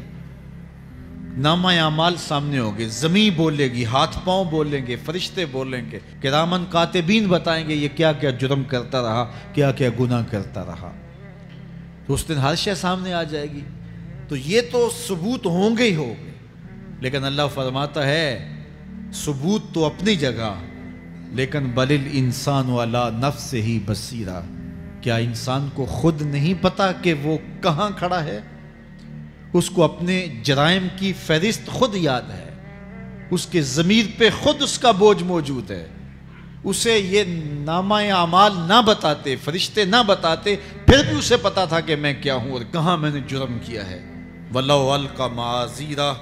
نامہ اعمال سامنے ہوگے، زمین بولے گی، ہاتھ پاؤں بولیں گے، فرشتے بولیں گے، کرامن کاتبین بتائیں گے یہ کیا کیا جرم کرتا رہا، کیا کیا گناہ کرتا رہا۔ تو اس دن ہر شے سامنے آ جائے گی، تو یہ تو ثبوت ہوں گے ہی ہوں گے، لیکن اللہ فرماتا ہے ثبوت تو اپنی جگہ، لیکن بل الانسان علی نفسہ بصیرہ، کیا انسان کو خود نہیں پتا کہ وہ کہاں کھڑا ہے؟ اس کو اپنے جرائم کی فہرست خود یاد ہے، اس کے ضمیر پہ خود اس کا بوجھ موجود ہے، اسے یہ نامہ اعمال نہ بتاتے، فرشتے نہ بتاتے، پھر بھی اسے پتا تھا کہ میں کیا ہوں اور کہاں میں نے جرم کیا ہے۔ وَلَوْ أَلْقَى مَعَاذِيرَهُ،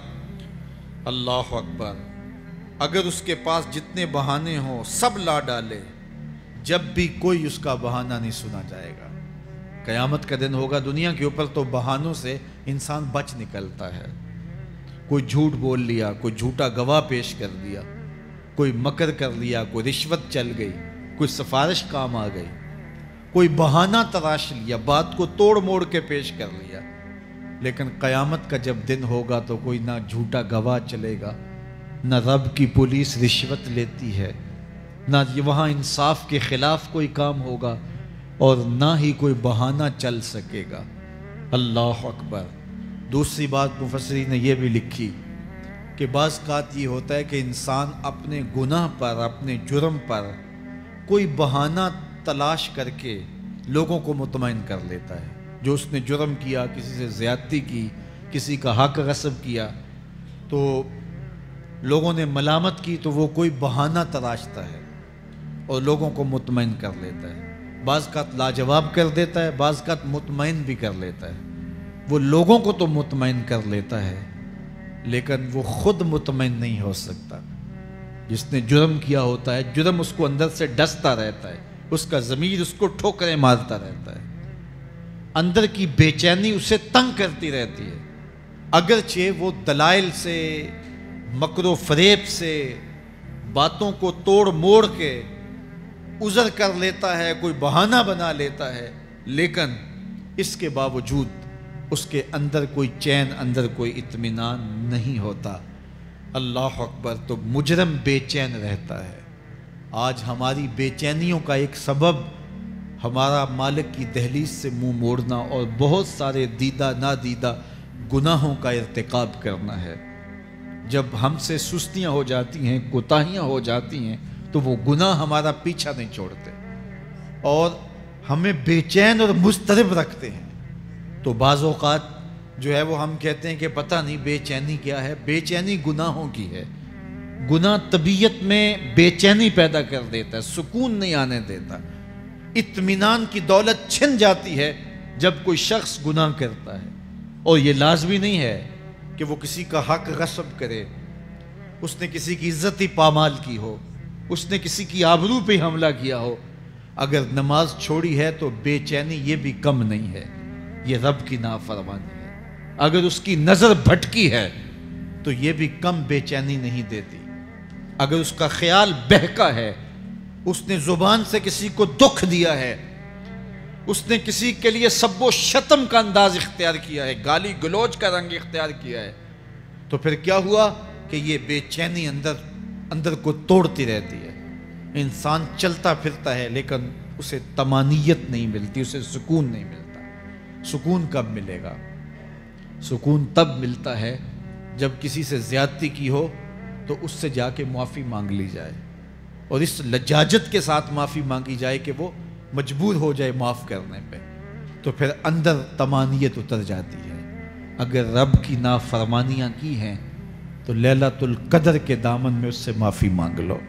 اللہ اکبر، اگر اس کے پاس جتنے بہانے ہوں سب لا ڈالے، جب بھی کوئی اس کا بہانہ نہیں سنا جائے گا۔ قیامت کا دن ہوگا، دنیا کے اوپر تو بہانوں سے انسان بچ نکلتا ہے، کوئی جھوٹ بول لیا، کوئی جھوٹا گواہ پیش کر دیا، کوئی مکر کر لیا، کوئی رشوت چل گئی، کوئی سفارش کام آ گئی، کوئی بہانہ تراش لیا، بات کو توڑ موڑ کے پیش کر لیا۔ لیکن قیامت کا جب دن ہوگا تو کوئی نہ جھوٹا گواہ چلے گا، نہ رب کی پولیس رشوت لیتی ہے، نہ وہاں انصاف کے خلاف کوئی کام ہوگا، اور نہ ہی کوئی بہانہ چل سکے گا۔ اللہ اکبر۔ دوسری بات مفسرین نے یہ بھی لکھی کہ بعض اوقات یہ ہوتا ہے کہ انسان اپنے گناہ پر، اپنے جرم پر کوئی بہانہ تلاش کر کے لوگوں کو مطمئن کر لیتا ہے۔ جو اس نے جرم کیا، کسی سے زیادتی کی، کسی کا حق غصب کیا، تو لوگوں نے ملامت کی تو وہ کوئی بہانہ تلاشتا ہے اور لوگوں کو مطمئن کر لیتا ہے۔ بعض اوقات لاجواب کر دیتا ہے، بعض اوقات مطمئن بھی کر لیتا ہے۔ وہ لوگوں کو تو مطمئن کر لیتا ہے لیکن وہ خود مطمئن نہیں ہو سکتا۔ جس نے جرم کیا ہوتا ہے، جرم اس کو اندر سے ڈستا رہتا ہے، اس کا ضمیر اس کو ٹھوکریں مارتا رہتا ہے، اندر کی بے چینی اسے تنگ کرتی رہتی ہے، اگرچہ وہ دلائل سے، مکر و فریب سے، باتوں کو توڑ موڑ کے عذر کر لیتا ہے، کوئی بہانہ بنا لیتا ہے، لیکن اس کے باوجود اس کے اندر کوئی چین، اندر کوئی اطمینان نہیں ہوتا۔ اللہ اکبر! تو مجرم بے چین رہتا ہے۔ آج ہماری بے چینیوں کا ایک سبب ہمارا مالک کی دہلیز سے منہ موڑنا اور بہت سارے دیدہ نادیدہ گناہوں کا ارتکاب کرنا ہے۔ جب ہم سے سستیاں ہو جاتی ہیں، کوتاہیاں ہو جاتی ہیں، تو وہ گناہ ہمارا پیچھا نہیں چھوڑتے اور ہمیں بے چین اور مضطرب رکھتے ہیں۔ تو بعض اوقات جو ہے وہ ہم کہتے ہیں کہ پتہ نہیں بے چینی کیا ہے۔ بے چینی گناہوں کی ہے۔ گناہ طبیعت میں بے چینی پیدا کر دیتا ہے، سکون نہیں آنے دیتا۔ اطمینان کی دولت چھن جاتی ہے جب کوئی شخص گناہ کرتا ہے، اور یہ لازمی نہیں ہے کہ وہ کسی کا حق غصب کرے، اس نے کسی کی عزت ہی پامال کی ہو، اس نے کسی کی آبرو پہ حملہ کیا ہو۔ اگر نماز چھوڑی ہے تو بے چینی یہ بھی کم نہیں ہے، یہ رب کی نافرمانی ہے۔ اگر اس کی نظر بھٹکی ہے تو یہ بھی کم بے چینی نہیں دیتی۔ اگر اس کا خیال بہکا ہے، اس نے زبان سے کسی کو دکھ دیا ہے، اس نے کسی کے لیے سب و شتم کا انداز اختیار کیا ہے، گالی گلوچ کا رنگ اختیار کیا ہے، تو پھر کیا ہوا کہ یہ بے چینی اندر اندر کو توڑتی رہتی ہے۔ انسان چلتا پھرتا ہے لیکن اسے طمانیت نہیں ملتی، اسے سکون نہیں ملتا۔ سکون کب ملے گا؟ سکون تب ملتا ہے جب کسی سے زیادتی کی ہو تو اس سے جا کے معافی مانگ لی جائے، اور اس لجاجت کے ساتھ معافی مانگی جائے کہ وہ مجبور ہو جائے معاف کرنے پہ، تو پھر اندر طمانیت اتر جاتی ہے۔ اگر رب کی نافرمانیاں کی ہیں تو لیلۃ القدر کے دامن میں اس سے معافی مانگ لو،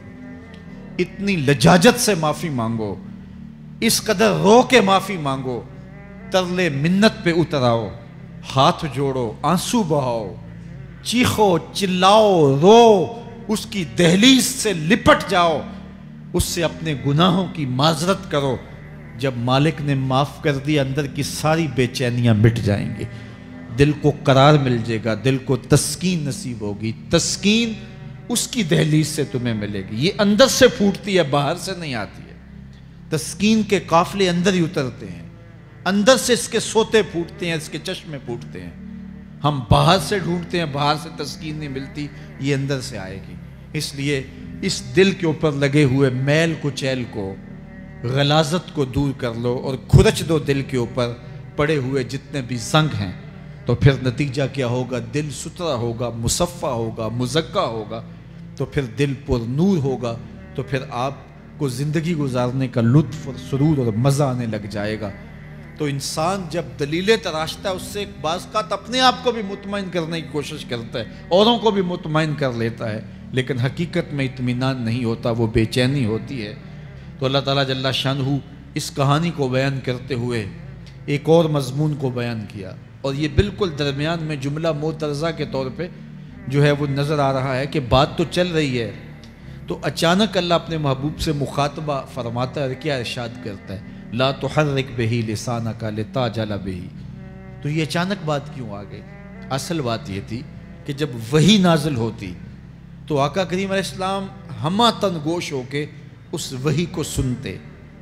اتنی لجاجت سے معافی مانگو، اس قدر رو کے معافی مانگو، ترلے منت پہ اتر آؤ، ہاتھ جوڑو، آنسو بہاؤ، چیخو، چلاؤ، رو، اس کی دہلیز سے لپٹ جاؤ، اس سے اپنے گناہوں کی معذرت کرو۔ جب مالک نے معاف کر دیا، اندر کی ساری بے چینیاں مٹ جائیں گی، دل کو قرار مل جائے گا، دل کو تسکین نصیب ہوگی۔ تسکین اس کی دہلیز سے تمہیں ملے گی، یہ اندر سے پھوٹتی ہے، باہر سے نہیں آتی ہے۔ تسکین کے قافلے اندر ہی اترتے ہیں، اندر سے اس کے سوتے پھوٹتے ہیں، اس کے چشمے پھوٹتے ہیں۔ ہم باہر سے ڈھونڈتے ہیں، باہر سے تسکین نہیں ملتی، یہ اندر سے آئے گی۔ اس لیے اس دل کے اوپر لگے ہوئے میل کچیل کو، غلاظت کو دور کر لو اور کھرچ دو دل کے اوپر پڑے ہوئے جتنے بھی زنگ ہیں، تو پھر نتیجہ کیا ہوگا؟ دل ستھرا ہوگا، مصفا ہوگا، مزکا ہوگا، تو پھر دل پر نور ہوگا، تو پھر آپ کو زندگی گزارنے کا لطف اور سرور اور مزہ آنے لگ جائے گا۔ تو انسان جب دلیلیں تراشتا ہے، اس سے بعض اوقات اپنے آپ کو بھی مطمئن کرنے کی کوشش کرتا ہے، اوروں کو بھی مطمئن کر لیتا ہے، لیکن حقیقت میں اطمینان نہیں ہوتا، وہ بے چینی ہوتی ہے۔ تو اللہ تعالیٰ جل شانہ اس کہانی کو بیان کرتے ہوئے ایک اور مضمون کو بیان کیا، اور یہ بالکل درمیان میں جملہ معترضہ کے طور پہ جو ہے وہ نظر آ رہا ہے کہ بات تو چل رہی ہے، تو اچانک اللہ اپنے محبوب سے مخاطبہ فرماتا ہے اور کیا ارشاد کرتا ہے؟ لا تحرک بہ لسانک لتعجل بہ۔ تو یہ اچانک بات کیوں آ گئی؟ اصل بات یہ تھی کہ جب وحی نازل ہوتی تو آقا کریم علیہ السلام ہمہ تن گوش ہو کے اس وحی کو سنتے،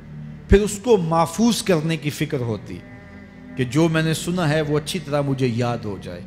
پھر اس کو محفوظ کرنے کی فکر ہوتی کہ جو میں نے سنا ہے وہ اچھی طرح مجھے یاد ہو جائے،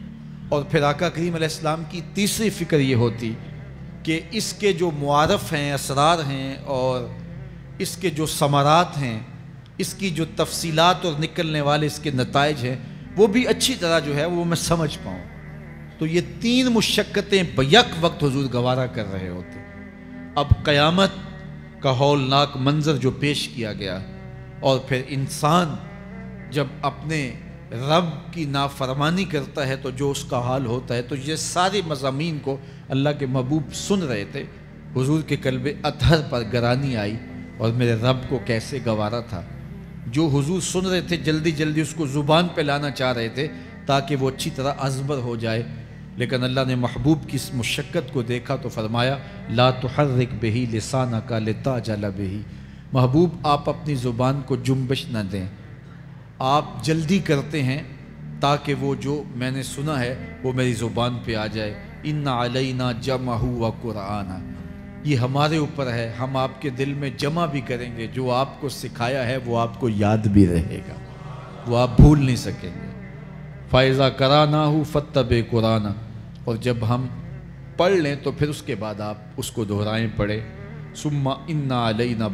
اور پھر آقا کریم علیہ السلام کی تیسری فکر یہ ہوتی کہ اس کے جو معارف ہیں، اسرار ہیں، اور اس کے جو ثمرات ہیں، اس کی جو تفصیلات اور نکلنے والے اس کے نتائج ہیں، وہ بھی اچھی طرح جو ہے وہ میں سمجھ پاؤں۔ تو یہ تین مشقتیں بیک وقت حضور گوارا کر رہے ہوتے۔ اب قیامت کا ہولناک منظر جو پیش کیا گیا، اور پھر انسان جب اپنے رب کی نافرمانی کرتا ہے تو جو اس کا حال ہوتا ہے، تو یہ سارے مضامین کو اللہ کے محبوب سن رہے تھے۔ حضور کے قلب اطہر پر گرانی آئی، اور میرے رب کو کیسے گوارا تھا۔ جو حضور سن رہے تھے جلدی جلدی اس کو زبان پہ لانا چاہ رہے تھے تاکہ وہ اچھی طرح ازبر ہو جائے، لیکن اللہ نے محبوب کی اس مشقت کو دیکھا تو فرمایا لا تحرک بہ لسانک لتعجل بہ۔ محبوب آپ اپنی زبان کو جنبش نہ دیں، آپ جلدی کرتے ہیں تاکہ وہ جو میں نے سنا ہے وہ میری زبان پہ آ جائے۔ ان علینا جمعہ و قرآنہ، یہ ہمارے اوپر ہے، ہم آپ کے دل میں جمع بھی کریں گے، جو آپ کو سکھایا ہے وہ آپ کو یاد بھی رہے گا، وہ آپ بھول نہیں سکیں گے۔ فَإِذَا قَرَأْنَاهُ فَاتَّبِعْ قُرْآنَهُ، اور جب ہم پڑھ لیں تو پھر اس کے بعد آپ اس کو دہرائیں پڑھیں۔ ثُمَّ إِنَّ عَلَيْنَا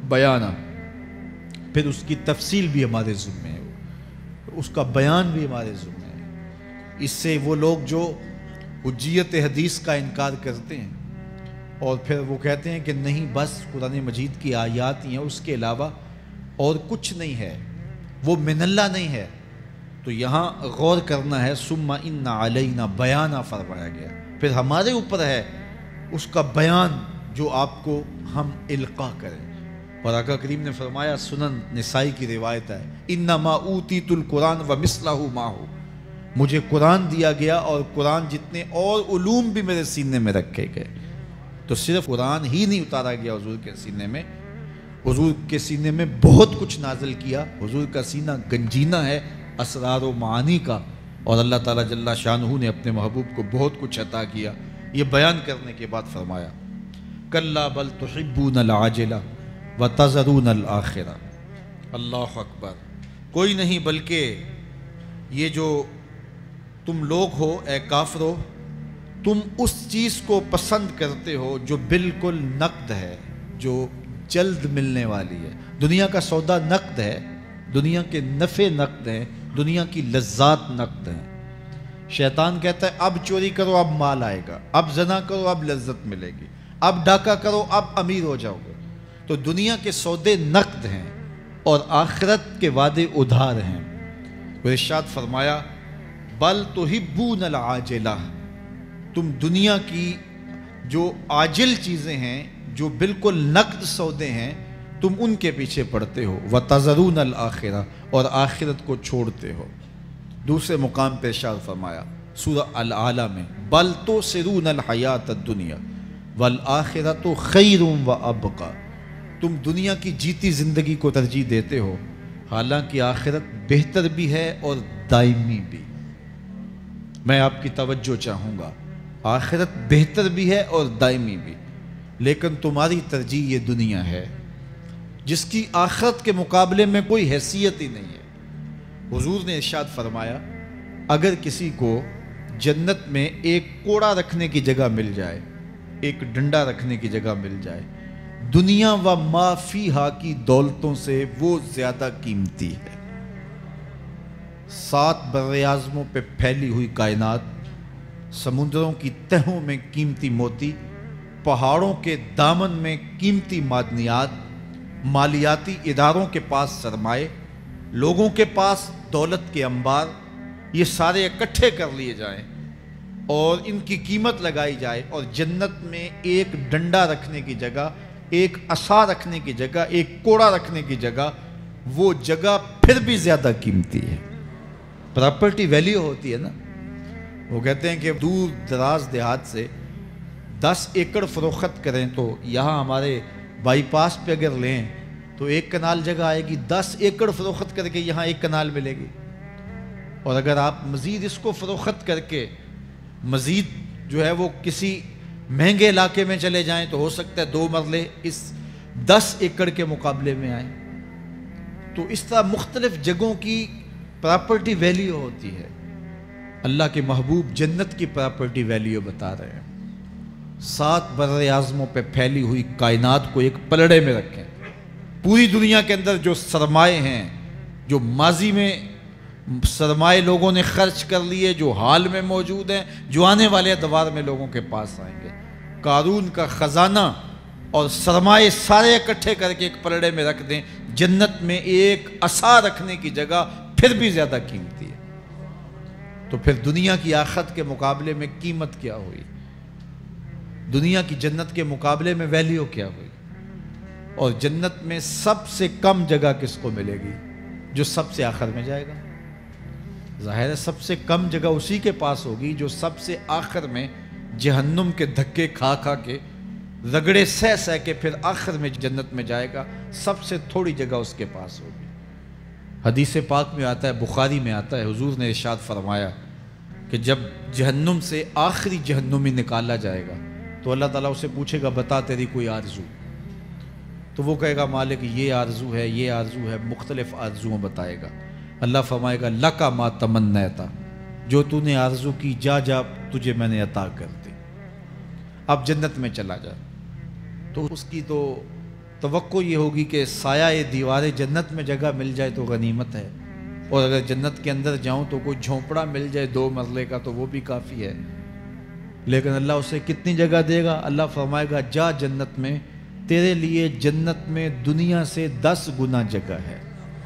بَيَانَهُ، پھر اس کی تفصیل بھی ہمارے ذمہ ہے، اس کا بیان بھی ہمارے ذمہ ہے۔ اس سے وہ لوگ جو حجیت حدیث کا انکار کرتے ہیں اور پھر وہ کہتے ہیں کہ نہیں بس قرآن مجید کی آیات ہی ہیں، اس کے علاوہ اور کچھ نہیں ہے، وہ من اللہ نہیں ہے، تو یہاں غور کرنا ہے۔ ثم ان علینا بیانہ فرمایا گیا، پھر ہمارے اوپر ہے اس کا بیان جو آپ کو ہم القاء کریں۔ اور آقا کریم نے فرمایا، سنن نسائی کی روایت ہے، انما اوتیت القرآن ومثلہ معہ، مجھے قرآن دیا گیا اور قرآن جتنے اور علوم بھی میرے سینے میں رکھے گئے۔ تو صرف قرآن ہی نہیں اتارا گیا حضور کے سینے میں، حضور کے سینے میں بہت کچھ نازل کیا۔ حضور کا سینہ گنجینہ ہے اسرار و معانی کا، اور اللہ تعالیٰ جل شانہ نے اپنے محبوب کو بہت کچھ عطا کیا۔ یہ بیان کرنے کے بعد فرمایا، کلا بل تحبون العاجلہ وتذرون الآخرہ۔ اللہ اکبر، کوئی نہیں بلکہ یہ جو تم لوگ ہو اے کافرو، تم اس چیز کو پسند کرتے ہو جو بالکل نقد ہے، جو جلد ملنے والی ہے۔ دنیا کا سودا نقد ہے، دنیا کے نفع نقد ہیں، دنیا کی لذات نقد ہیں۔ شیطان کہتا ہے اب چوری کرو اب مال آئے گا، اب زنا کرو اب لذت ملے گی، اب ڈاکہ کرو اب امیر ہو جاؤ گے۔ تو دنیا کے سودے نقد ہیں اور آخرت کے وعدے ادھار ہیں۔ وہ ارشاد فرمایا، بل تحبون العاجلہ، تم دنیا کی جو عاجل چیزیں ہیں، جو بالکل نقد سودے ہیں، تم ان کے پیچھے پڑتے ہو، وتذرون الآخرہ، اور آخرت کو چھوڑتے ہو۔ دوسرے مقام پہ ارشاد فرمایا سورہ الاعلی میں، بل تؤثرون الحیات الدنیا والآخرۃ خیر وابقی، تم دنیا کی جیتی زندگی کو ترجیح دیتے ہو، حالانکہ آخرت بہتر بھی ہے اور دائمی بھی۔ میں آپ کی توجہ چاہوں گا، آخرت بہتر بھی ہے اور دائمی بھی، لیکن تمہاری ترجیح یہ دنیا ہے جس کی آخرت کے مقابلے میں کوئی حیثیت ہی نہیں ہے۔ حضور نے ارشاد فرمایا، اگر کسی کو جنت میں ایک کوڑا رکھنے کی جگہ مل جائے، ایک ڈنڈا رکھنے کی جگہ مل جائے، دنیا و ما فیہا کی دولتوں سے وہ زیادہ قیمتی ہے۔ سات براعظموں پہ پھیلی ہوئی کائنات، سمندروں کی تہوں میں قیمتی موتی، پہاڑوں کے دامن میں قیمتی معدنیات، مالیاتی اداروں کے پاس سرمائے، لوگوں کے پاس دولت کے انبار، یہ سارے اکٹھے کر لیے جائیں اور ان کی قیمت لگائی جائے، اور جنت میں ایک ڈنڈا رکھنے کی جگہ، ایک عصا رکھنے کی جگہ، ایک کوڑا رکھنے کی جگہ، وہ جگہ پھر بھی زیادہ قیمتی ہے۔ پراپرٹی ویلیو ہوتی ہے نا، وہ کہتے ہیں کہ دور دراز دیہات سے دس ایکڑ فروخت کریں تو یہاں ہمارے بائی پاس پہ اگر لیں تو ایک کنال جگہ آئے گی، دس ایکڑ فروخت کر کے یہاں ایک کنال ملے گی۔ اور اگر آپ مزید اس کو فروخت کر کے مزید جو ہے وہ کسی مہنگے علاقے میں چلے جائیں تو ہو سکتا ہے دو مرلے اس دس ایکڑ کے مقابلے میں آئیں۔ تو اس طرح مختلف جگہوں کی پراپرٹی ویلیو ہوتی ہے۔ اللہ کے محبوب جنت کی پراپرٹی ویلیو بتا رہے ہیں۔ سات بر اعظموں پہ پھیلی ہوئی کائنات کو ایک پلڑے میں رکھیں، پوری دنیا کے اندر جو سرمائے ہیں، جو ماضی میں سرمائے لوگوں نے خرچ کر لیے، جو حال میں موجود ہیں، جو آنے والے ادوار میں لوگوں کے پاس آئیں گے، قارون کا خزانہ اور سرمائے سارے اکٹھے کر کے ایک پلڑے میں رکھ دیں، جنت میں ایک عصا رکھنے کی جگہ پھر بھی زیادہ قیمتی ہے۔ تو پھر دنیا کی آخرت کے مقابلے میں قیمت کیا ہوئی؟ دنیا کی جنت کے مقابلے میں ویلیو کیا ہوئی؟ اور جنت میں سب سے کم جگہ کس کو ملے گی؟ جو سب سے آخر میں جائے گا۔ ظاہر ہے سب سے کم جگہ اسی کے پاس ہوگی جو سب سے آخر میں جہنم کے دھکے کھا کھا کے، رگڑے سہ سہ کے پھر آخر میں جنت میں جائے گا۔ سب سے تھوڑی جگہ اس کے پاس ہوگی۔ حدیث پاک میں آتا ہے، بخاری میں آتا ہے، حضور نے ارشاد فرمایا کہ جب جہنم سے آخری جہنمی نکالا جائے گا تو اللہ تعالیٰ اسے پوچھے گا بتا تیری کوئی آرزو، تو وہ کہے گا مالک یہ آرزو ہے، یہ آرزو ہے، مختلف آرزوؤں بتائے گا۔ اللہ فرمائے گا لکا ما تمنیتا، جو تو نے آرزو کی جا جا تجھے میں نے عطا کر دی، اب جنت میں چلا جا۔ تو اس کی تو توقع یہ ہوگی کہ سایہ دیوار جنت میں جگہ مل جائے تو غنیمت ہے، اور اگر جنت کے اندر جاؤں تو کوئی جھونپڑا مل جائے دو مرلے کا تو وہ بھی کافی ہے۔ لیکن اللہ اسے کتنی جگہ دے گا؟ اللہ فرمائے گا جا جنت میں، تیرے لیے جنت میں دنیا سے دس گنا جگہ ہے۔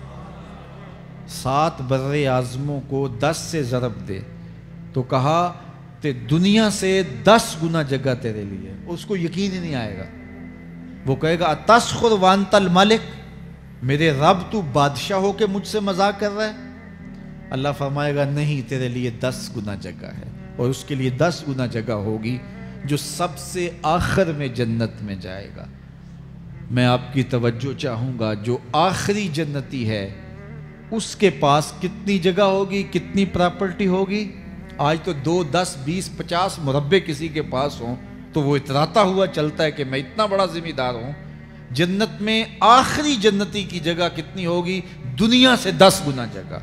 سات بر اعظموں کو دس سے ضرب دے تو کہا کہ دنیا سے دس گنا جگہ تیرے لیے، اس کو یقین ہی نہیں آئے گا۔ وہ کہے گا اتسخر وانت الملک، میرے رب تو بادشاہ ہو کے مجھ سے مذاق کر رہا ہے؟ اللہ فرمائے گا نہیں، تیرے لیے دس گنا جگہ ہے، اور اس کے لیے دس گنا جگہ ہوگی جو سب سے آخر میں جنت میں جائے گا۔ میں آپ کی توجہ چاہوں گا، جو آخری جنتی ہے اس کے پاس کتنی جگہ ہوگی، کتنی پراپرٹی ہوگی؟ آج تو دو دس بیس پچاس مربع کسی کے پاس ہوں تو وہ اتراتا ہوا چلتا ہے کہ میں اتنا بڑا ذمہ دار ہوں۔ جنت میں آخری جنتی کی جگہ کتنی ہوگی؟ دنیا سے دس گنا جگہ۔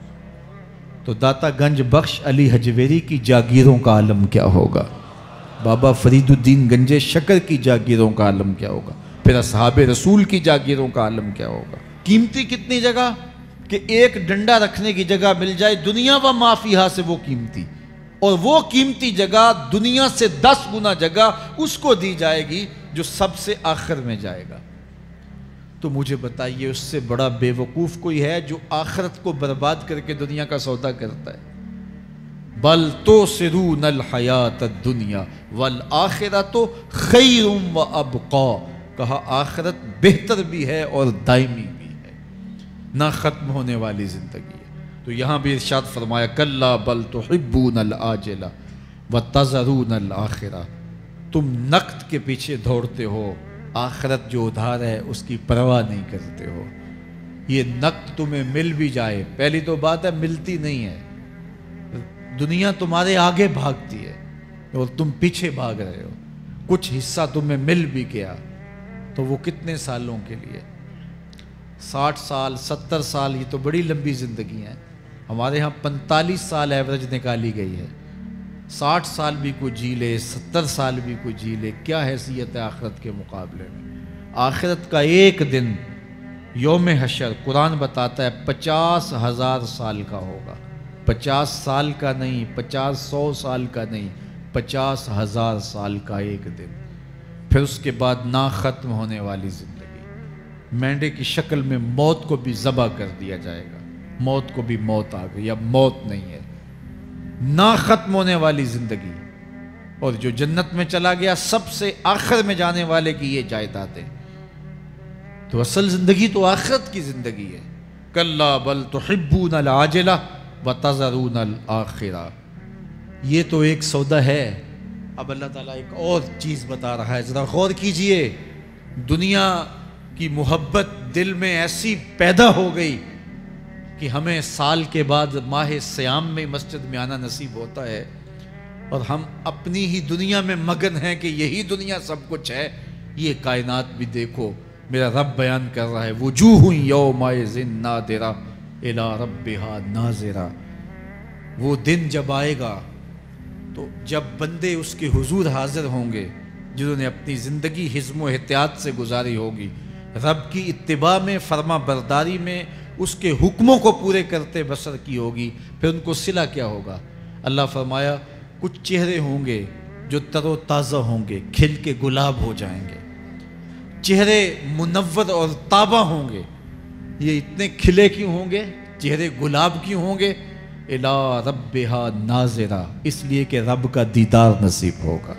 تو داتا گنج بخش علی حجویری کی جاگیروں کا عالم کیا ہوگا؟ بابا فرید الدین گنج شکر کی جاگیروں کا عالم کیا ہوگا؟ پھر اصحاب رسول کی جاگیروں کا عالم کیا ہوگا؟ قیمتی کتنی جگہ کہ ایک ڈنڈا رکھنے کی جگہ مل جائے، دنیا و ما فیہا سے وہ قیمتی، اور وہ قیمتی جگہ دنیا سے دس گنا جگہ اس کو دی جائے گی جو سب سے آخر میں جائے گا۔ تو مجھے بتائیے اس سے بڑا بے وقوف کوئی ہے جو آخرت کو برباد کر کے دنیا کا سودا کرتا ہے؟ بل توسرون الحیات الدنیا والآخرۃ خیر و ابقا، کہا آخرت بہتر بھی ہے اور دائمی بھی ہے، نہ ختم ہونے والی زندگی ہے۔ تو یہاں بھی ارشاد فرمایا کلا بل تحبون العاجلہ وتذرون الآخرہ، تم نقد کے پیچھے دوڑتے ہو، آخرت جو ادھار ہے اس کی پرواہ نہیں کرتے ہو۔ یہ نقد تمہیں مل بھی جائے، پہلی تو بات ہے ملتی نہیں ہے، دنیا تمہارے آگے بھاگتی ہے اور تم پیچھے بھاگ رہے ہو۔ کچھ حصہ تمہیں مل بھی گیا تو وہ کتنے سالوں کے لیے؟ ساٹھ سال ستر سال، یہ تو بڑی لمبی زندگی ہیں۔ ہمارے ہاں پینتالیس سال ایوریج نکالی گئی ہے، ساٹھ سال بھی کوئی جی لے، ستر سال بھی کوئی جی لے، کیا حیثیت ہے آخرت کے مقابلے میں؟ آخرت کا ایک دن یوم حشر قرآن بتاتا ہے پچاس ہزار سال کا ہوگا، پچاس سال کا نہیں، پچاس سو سال کا نہیں، پچاس ہزار سال کا ایک دن۔ پھر اس کے بعد نہ ختم ہونے والی زندگی، مینڈے کی شکل میں موت کو بھی ذبح کر دیا جائے گا، موت کو بھی موت آ گئی، اب موت نہیں ہے، نہ ختم ہونے والی زندگی۔ اور جو جنت میں چلا گیا سب سے آخر میں جانے والے کی یہ جائیدادیں۔ تو اصل زندگی تو آخرت کی زندگی ہے۔ کلا بل تحبون العاجلہ وتذرون الآخرہ، یہ تو ایک سودا ہے۔ اب اللہ تعالیٰ ایک اور چیز بتا رہا ہے، ذرا غور کیجئے۔ دنیا کی محبت دل میں ایسی پیدا ہو گئی کہ ہمیں سال کے بعد ماہ سیام میں مسجد میں آنا نصیب ہوتا ہے، اور ہم اپنی ہی دنیا میں مگن ہیں کہ یہی دنیا سب کچھ ہے۔ یہ کائنات بھی دیکھو، میرا رب بیان کر رہا ہے وجوہ یومئذ ناظرہ الی ربہا ناظرہ، وہ دن جب آئے گا تو جب بندے اس کے حضور حاضر ہوں گے جنہوں نے اپنی زندگی حزم و احتیاط سے گزاری ہوگی، رب کی اتباع میں، فرما برداری میں، اس کے حکموں کو پورے کرتے بسر کی ہوگی، پھر ان کو صلہ کیا ہوگا؟ اللہ فرمایا کچھ چہرے ہوں گے جو تر و تازہ ہوں گے، کھل کے گلاب ہو جائیں گے، چہرے منور اور تابہ ہوں گے۔ یہ اتنے کھلے کیوں ہوں گے، چہرے گلاب کیوں ہوں گے؟ الی ربہا ناظرہ، اس لیے کہ رب کا دیدار نصیب ہوگا،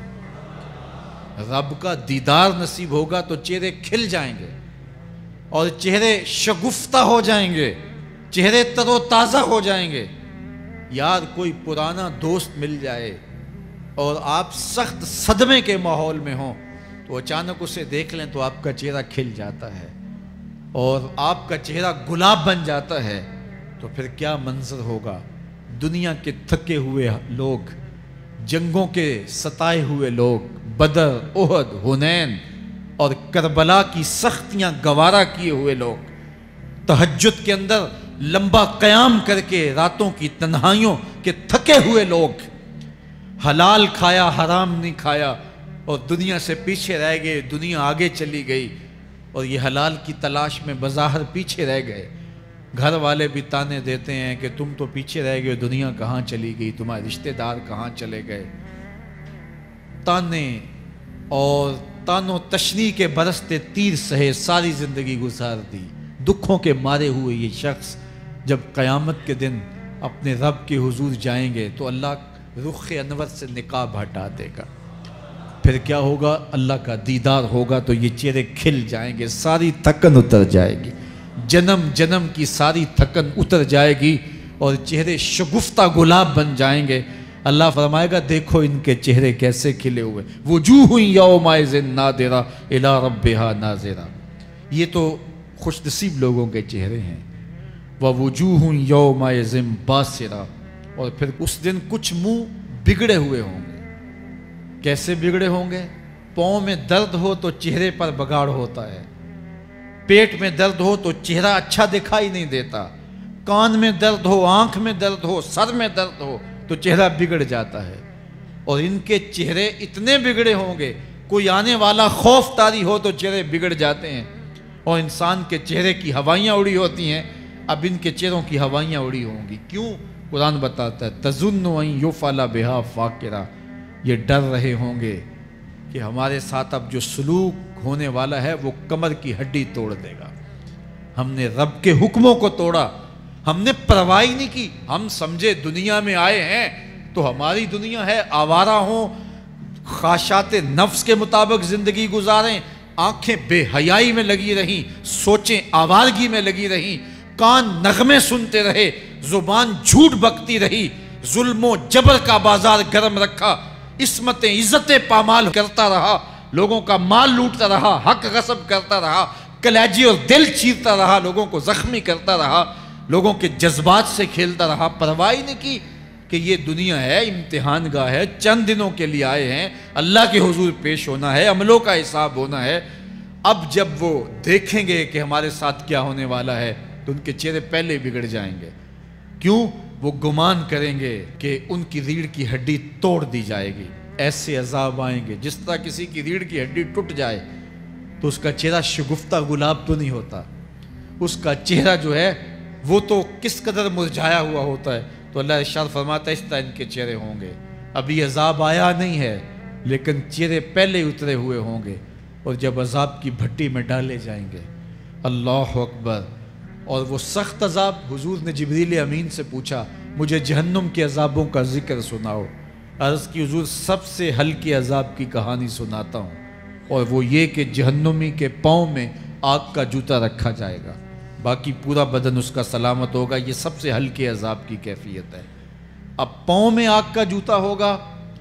رب کا دیدار نصیب ہوگا تو چہرے کھل جائیں گے اور چہرے شگفتہ ہو جائیں گے، چہرے تر و تازہ ہو جائیں گے۔ یار کوئی پرانا دوست مل جائے اور آپ سخت صدمے کے ماحول میں ہوں تو اچانک اسے دیکھ لیں تو آپ کا چہرہ کھل جاتا ہے اور آپ کا چہرہ گلاب بن جاتا ہے، تو پھر کیا منظر ہوگا؟ دنیا کے تھکے ہوئے لوگ، جنگوں کے ستائے ہوئے لوگ، بدر، احد، حنین اور کربلا کی سختیاں گوارا کیے ہوئے لوگ، تہجد کے اندر لمبا قیام کر کے راتوں کی تنہائیوں کے تھکے ہوئے لوگ، حلال کھایا حرام نہیں کھایا اور دنیا سے پیچھے رہ گئے، دنیا آگے چلی گئی اور یہ حلال کی تلاش میں بظاہر پیچھے رہ گئے۔ گھر والے بھی تانے دیتے ہیں کہ تم تو پیچھے رہ گئے، دنیا کہاں چلی گئی، تمہارے رشتہ دار کہاں چلے گئے۔ تانے اور تانوں تشنی کے برستے تیر سہے ساری زندگی گزار دی۔ دکھوں کے مارے ہوئے یہ شخص جب قیامت کے دن اپنے رب کے حضور جائیں گے تو اللہ رخ انور سے نقاب ہٹا دے گا، پھر کیا ہوگا؟ اللہ کا دیدار ہوگا تو یہ چہرے کھل جائیں گے، ساری تھکن اتر جائے گی، جنم جنم کی ساری تھکن اتر جائے گی اور چہرے شگفتہ گلاب بن جائیں گے۔ اللہ فرمائے گا دیکھو ان کے چہرے کیسے کھلے ہوئے، وجوہ یومئذ ناظرہ الی ربہا ناظرہ۔ یہ تو خوش نصیب لوگوں کے چہرے ہیں۔ ووجوہ یومئذ باسرہ، اور پھر اس دن کچھ منہ بگڑے ہوئے ہوں گے۔ کیسے بگڑے ہوں گے؟ پاؤں میں درد ہو تو چہرے پر بگاڑ ہوتا ہے، پیٹ میں درد ہو تو چہرہ اچھا دکھائی نہیں دیتا، کان میں درد ہو، آنکھ میں درد ہو، سر میں درد ہو تو چہرہ بگڑ جاتا ہے۔ اور ان کے چہرے اتنے بگڑے ہوں گے، کوئی آنے والا خوف طاری ہو تو چہرے بگڑ جاتے ہیں۔ اور انسان کے چہرے کی ہوائیاں اڑی ہوتی ہیں، اب ان کے چہروں کی ہوائیاں اڑی ہوں گی۔ کیوں؟ قرآن بتاتا ہے تظن ان یفعل بہا فاقرہ، یہ ڈر رہے ہوں گے کہ ہمارے ساتھ اب جو سلوک ہونے والا ہے وہ کمر کی ہڈی توڑ دے گا۔ ہم نے رب کے حکموں کو توڑا، ہم نے پرواہ نہیں کی، ہم سمجھے دنیا میں آئے ہیں تو ہماری دنیا ہے، آوارہ ہوں، خواہشات نفس کے مطابق زندگی گزاریں، آنکھیں بے حیائی میں لگی رہیں، سوچیں آوارگی میں لگی رہیں، کان نغمے سنتے رہے، زبان جھوٹ بکتی رہی، ظلم و جبر کا بازار گرم رکھا، عصمتیں عزتیں پامال کرتا رہا، لوگوں کا مال لوٹتا رہا، حق غصب کرتا رہا، کلیجی اور دل چیرتا رہا، لوگوں کو زخمی کرتا رہا، لوگوں کے جذبات سے کھیلتا رہا، پرواہ نہیں کی کہ یہ دنیا ہے، امتحان گاہ ہے، چند دنوں کے لیے آئے ہیں، اللہ کے حضور پیش ہونا ہے، عملوں کا حساب ہونا ہے۔ اب جب وہ دیکھیں گے کہ ہمارے ساتھ کیا ہونے والا ہے تو ان کے چہرے پہلے بگڑ جائیں گے۔ کیوں؟ وہ گمان کریں گے کہ ان کی ریڑھ کی ہڈی توڑ دی جائے گی، ایسے عذاب آئیں گے جس طرح کسی کی ریڑھ کی ہڈی ٹوٹ جائے تو اس کا چہرہ شگفتہ گلاب تو نہیں ہوتا، اس کا چہرہ جو ہے وہ تو کس قدر مرجھایا ہوا ہوتا ہے۔ تو اللہ ارشاد فرماتا ہے اس طرح ان کے چہرے ہوں گے۔ ابھی عذاب آیا نہیں ہے لیکن چہرے پہلے اترے ہوئے ہوں گے، اور جب عذاب کی بھٹی میں ڈالے جائیں گے، اللہ اکبر، اور وہ سخت عذاب، حضور نے جبریل امین سے پوچھا مجھے جہنم کے عذابوں کا ذکر سناؤ۔ عرض کی حضور سب سے ہلکے عذاب کی کہانی سناتا ہوں، اور وہ یہ کہ جہنمی کے پاؤں میں آگ کا جوتا رکھا جائے گا، باقی پورا بدن اس کا سلامت ہوگا۔ یہ سب سے ہلکے عذاب کی کیفیت ہے۔ اب پاؤں میں آگ کا جوتا ہوگا،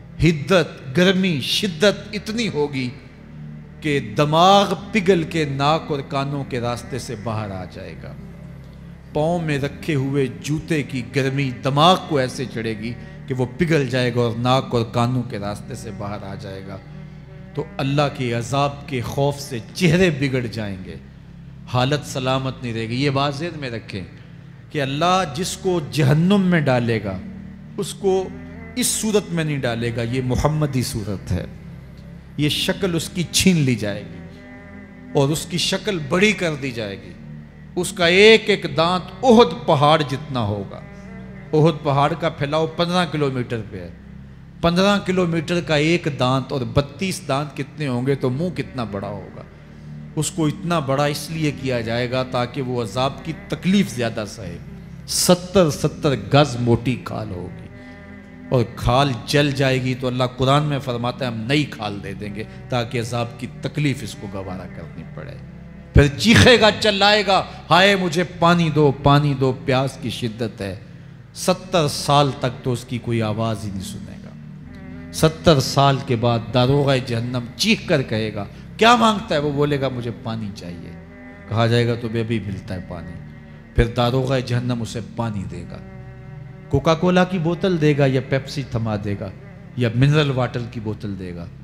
حدت، گرمی، شدت اتنی ہوگی کہ دماغ پگھل کے ناک اور کانوں کے راستے سے باہر آ جائے گا۔ پاؤں میں رکھے ہوئے جوتے کی گرمی دماغ کو ایسے چڑھے گی کہ وہ پگھل جائے گا اور ناک اور کانوں کے راستے سے باہر آ جائے گا۔ تو اللہ کے عذاب کے خوف سے چہرے بگڑ جائیں گے، حالت سلامت نہیں رہے گی۔ یہ بات ذہن میں رکھیں کہ اللہ جس کو جہنم میں ڈالے گا اس کو اس صورت میں نہیں ڈالے گا، یہ محمدی صورت ہے، یہ شکل اس کی چھین لی جائے گی اور اس کی شکل بڑی کر دی جائے گی۔ اس کا ایک ایک دانت احد پہاڑ جتنا ہوگا۔ احد پہاڑ کا پھیلاؤ پندرہ کلومیٹر پہ ہے، پندرہ کلومیٹر کا ایک دانت اور بتیس دانت کتنے ہوں گے تو منہ کتنا بڑا ہوگا۔ اس کو اتنا بڑا اس لیے کیا جائے گا تاکہ وہ عذاب کی تکلیف زیادہ سہے۔ ستر ستر گز موٹی کھال ہوگی اور کھال جل جائے گی تو اللہ قرآن میں فرماتا ہے ہم نئی کھال دے دیں گے تاکہ عذاب کی تکلیف اس کو گوارا کرنی پڑے۔ پھر چیخے گا، چلائے گا، ہائے مجھے پانی دو، پانی دو، پیاس کی شدت ہے۔ ستر سال تک تو اس کی کوئی آواز ہی نہیں سنے گا۔ ستر سال کے بعد داروغہ جہنم چیخ کر کہے گا کیا مانگتا ہے؟ وہ بولے گا مجھے پانی چاہیے۔ کہا جائے گا تو بے بھی ملتا ہے پانی۔ پھر داروغہ جہنم اسے پانی دے گا، کوکا کولا کی بوتل دے گا یا پیپسی تھما دے گا یا منرل واٹر کی بوتل دے گا۔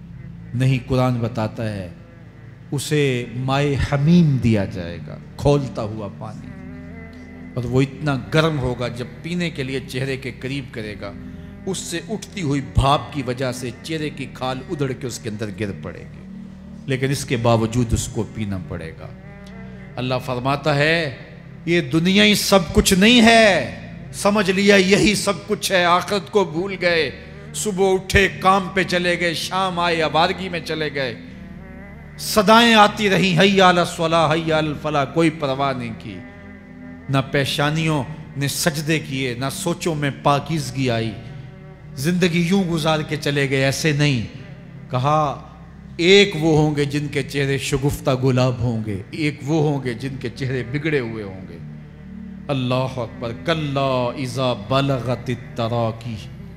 نہیں، قرآن بتاتا ہے اسے مائے حمیم دیا جائے گا، کھولتا ہوا پانی، اور وہ اتنا گرم ہوگا جب پینے کے لیے چہرے کے قریب کرے گا، اس سے اٹھتی ہوئی بھاپ کی وجہ سے چہرے کی کھال ادھڑ کے اس کے اندر گر پڑے گی، لیکن اس کے باوجود اس کو پینا پڑے گا۔ اللہ فرماتا ہے یہ دنیا ہی سب کچھ نہیں ہے، سمجھ لیا یہی سب کچھ ہے، آخرت کو بھول گئے، صبح اٹھے کام پہ چلے گئے، شام آئے آبادگی میں چلے گئے، صدائیں آتی رہیں حی علی الصلاۃ حی علی الفلاح، کوئی پرواہ نہیں کی، نہ پیشانیوں نے سجدے کیے، نہ سوچوں میں پاکیزگی آئی، زندگی یوں گزار کے چلے گئے۔ ایسے نہیں، کہا ایک وہ ہوں گے جن کے چہرے شگفتہ گلاب ہوں گے، ایک وہ ہوں گے جن کے چہرے بگڑے ہوئے ہوں گے۔ اللہ اکبر، کلا اذا بلغت التراقی،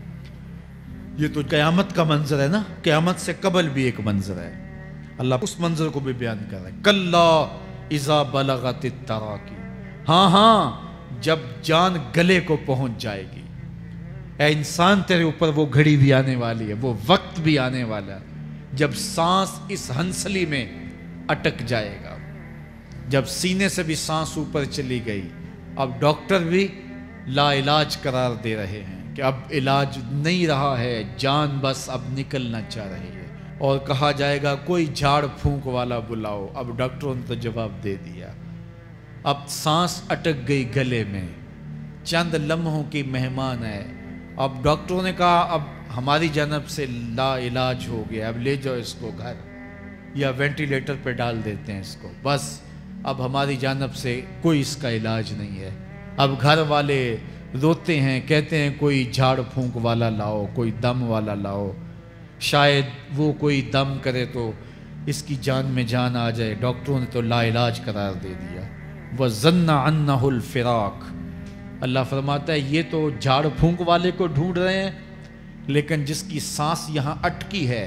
یہ تو قیامت کا منظر ہے نا، قیامت سے قبل بھی ایک منظر ہے، اللہ اس منظر کو بھی بیان کر رہا ہے، کلا اذا بلغت التراقی، ہاں ہاں جب جان گلے کو پہنچ جائے گی، اے انسان تیرے اوپر وہ گھڑی بھی آنے والی ہے، وہ وقت بھی آنے والا ہے جب سانس اس ہنسلی میں اٹک جائے گا، جب سینے سے بھی سانس اوپر چلی گئی، اب ڈاکٹر بھی لا علاج قرار دے رہے ہیں کہ اب علاج نہیں رہا ہے، جان بس اب نکلنا چاہ رہی ہے، اور کہا جائے گا کوئی جھاڑ پھونک والا بلاؤ، اب ڈاکٹروں نے تو جواب دے دیا، اب سانس اٹک گئی گلے میں، چند لمحوں کی مہمان ہے، اب ڈاکٹروں نے کہا اب ہماری جانب سے لا علاج ہو گیا، اب لے جاؤ اس کو گھر، یا وینٹیلیٹر پہ ڈال دیتے ہیں اس کو، بس اب ہماری جانب سے کوئی اس کا علاج نہیں ہے۔ اب گھر والے روتے ہیں، کہتے ہیں کوئی جھاڑ پھونک والا لاؤ، کوئی دم والا لاؤ، شاید وہ کوئی دم کرے تو اس کی جان میں جان آ جائے، ڈاکٹروں نے تو لا علاج قرار دے دیا۔ وَظَنَّ عَنَّهُ الْفِرَاقِ، اللہ فرماتا ہے یہ تو جھاڑ پھونک والے کو ڈھونڈ رہے ہیں، لیکن جس کی سانس یہاں اٹکی ہے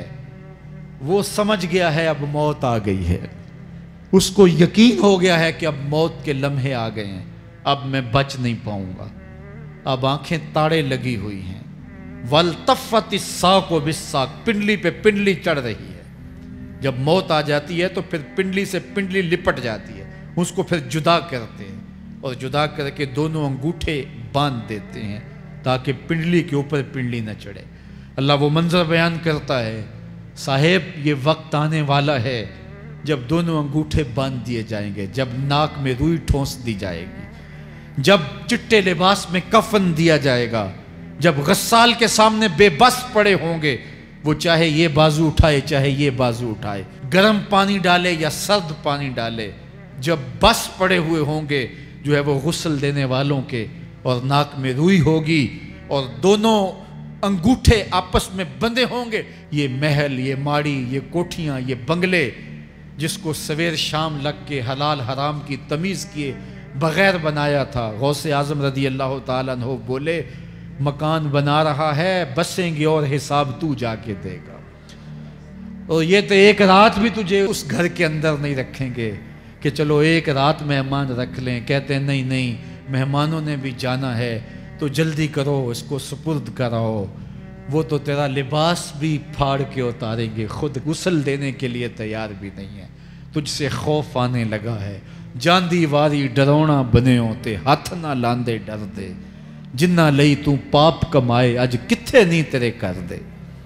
وہ سمجھ گیا ہے اب موت آ گئی ہے، اس کو یقین ہو گیا ہے کہ اب موت کے لمحے آ گئے ہیں، اب میں بچ نہیں پاؤں گا، اب آنکھیں تاڑے لگی ہوئی ہیں، وَالْتَفَّتِ السَّاقُ بِالسَّاقِ، پنڈلی پہ پنڈلی چڑھ رہی ہے، جب موت آ جاتی ہے تو پھر پنڈلی سے پنڈلی لپٹ جاتی ہے، اس کو پھر جدا کرتے ہیں، اور جدا کر کے دونوں انگوٹھے باندھ دیتے ہیں تاکہ پنڈلی کے اوپر پنڈلی نہ چڑھے۔ اللہ وہ منظر بیان کرتا ہے، صاحب یہ وقت آنے والا ہے جب دونوں انگوٹھے باندھ دیے جائیں گے، جب ناک میں روئی ٹھونس دی جائے گی، جب چٹے لباس میں کفن دیا جائے گا، جب غسال کے سامنے بے بس پڑے ہوں گے، وہ چاہے یہ بازو اٹھائے چاہے یہ بازو اٹھائے، گرم پانی ڈالے یا سرد پانی ڈالے، جب بس پڑے ہوئے ہوں گے جو ہے وہ غسل دینے والوں کے، اور ناک میں روئی ہوگی اور دونوں انگوٹھے آپس میں بندھے ہوں گے، یہ محل، یہ ماڑی، یہ کوٹھیاں، یہ بنگلے جس کو سویر شام لگ کے حلال حرام کی تمیز کیے بغیر بنایا تھا، غوث اعظم رضی اللہ تعالیٰ عنہ بولے مکان بنا رہا ہے بسیں گے اور حساب تو جا کے دے گا، اور یہ تو ایک رات بھی تجھے اس گھر کے اندر نہیں رکھیں گے کہ چلو ایک رات مہمان رکھ لیں، کہتے ہیں نہیں نہیں مہمانوں نے بھی جانا ہے تو جلدی کرو اس کو سپرد کراؤ، وہ تو تیرا لباس بھی پھاڑ کے اتاریں گے، خود غسل دینے کے لیے تیار بھی نہیں ہے، تجھ سے خوف آنے لگا ہے، جاندی واری ڈرونا بنے ہوتے ہاتھ نہ لاندے ڈر دے، جنہ لئی تو پاپ کمائے اج کتھے نہیں تیرے کر دے،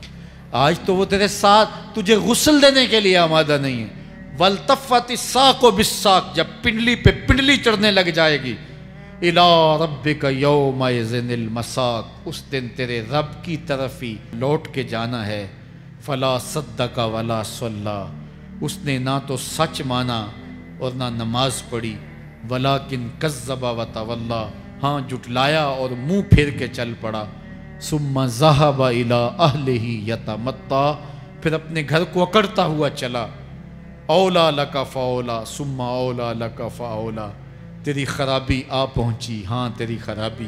آج تو وہ تیرے ساتھ تجھے غسل دینے کے لیے آمادہ نہیں ہے۔ وَالْتَفَّتِ السَّاقُ بِالسَّاقِ، جب پنڈلی پہ پنڈلی چڑھنے لگ جائے گی، إِلَىٰ رَبِّكَ يَوْمَئِذٍ الْمَسَاقُ، اس دن تیرے رب کی طرف ہی لوٹ کے جانا ہے، فَلَا صَدَّقَ وَلَا صَلَّىٰ، اس نے نہ تو سچ مانا اور نہ نماز پڑھی، وَلَٰكِنْ كَذَّبَ وَتَوَلَّىٰ، ہاں جھٹلایا اور منہ پھیر کے چل پڑا، ثُمَّ ذَهَبَ إِلَىٰ أَهْلِهِ يَتَمَطَّىٰ، پھر اپنے گھر کو اکڑتا ہوا چلا، اولا لک فاولا ثم اولا لک فاولا، تیری خرابی آ پہنچی، ہاں تیری خرابی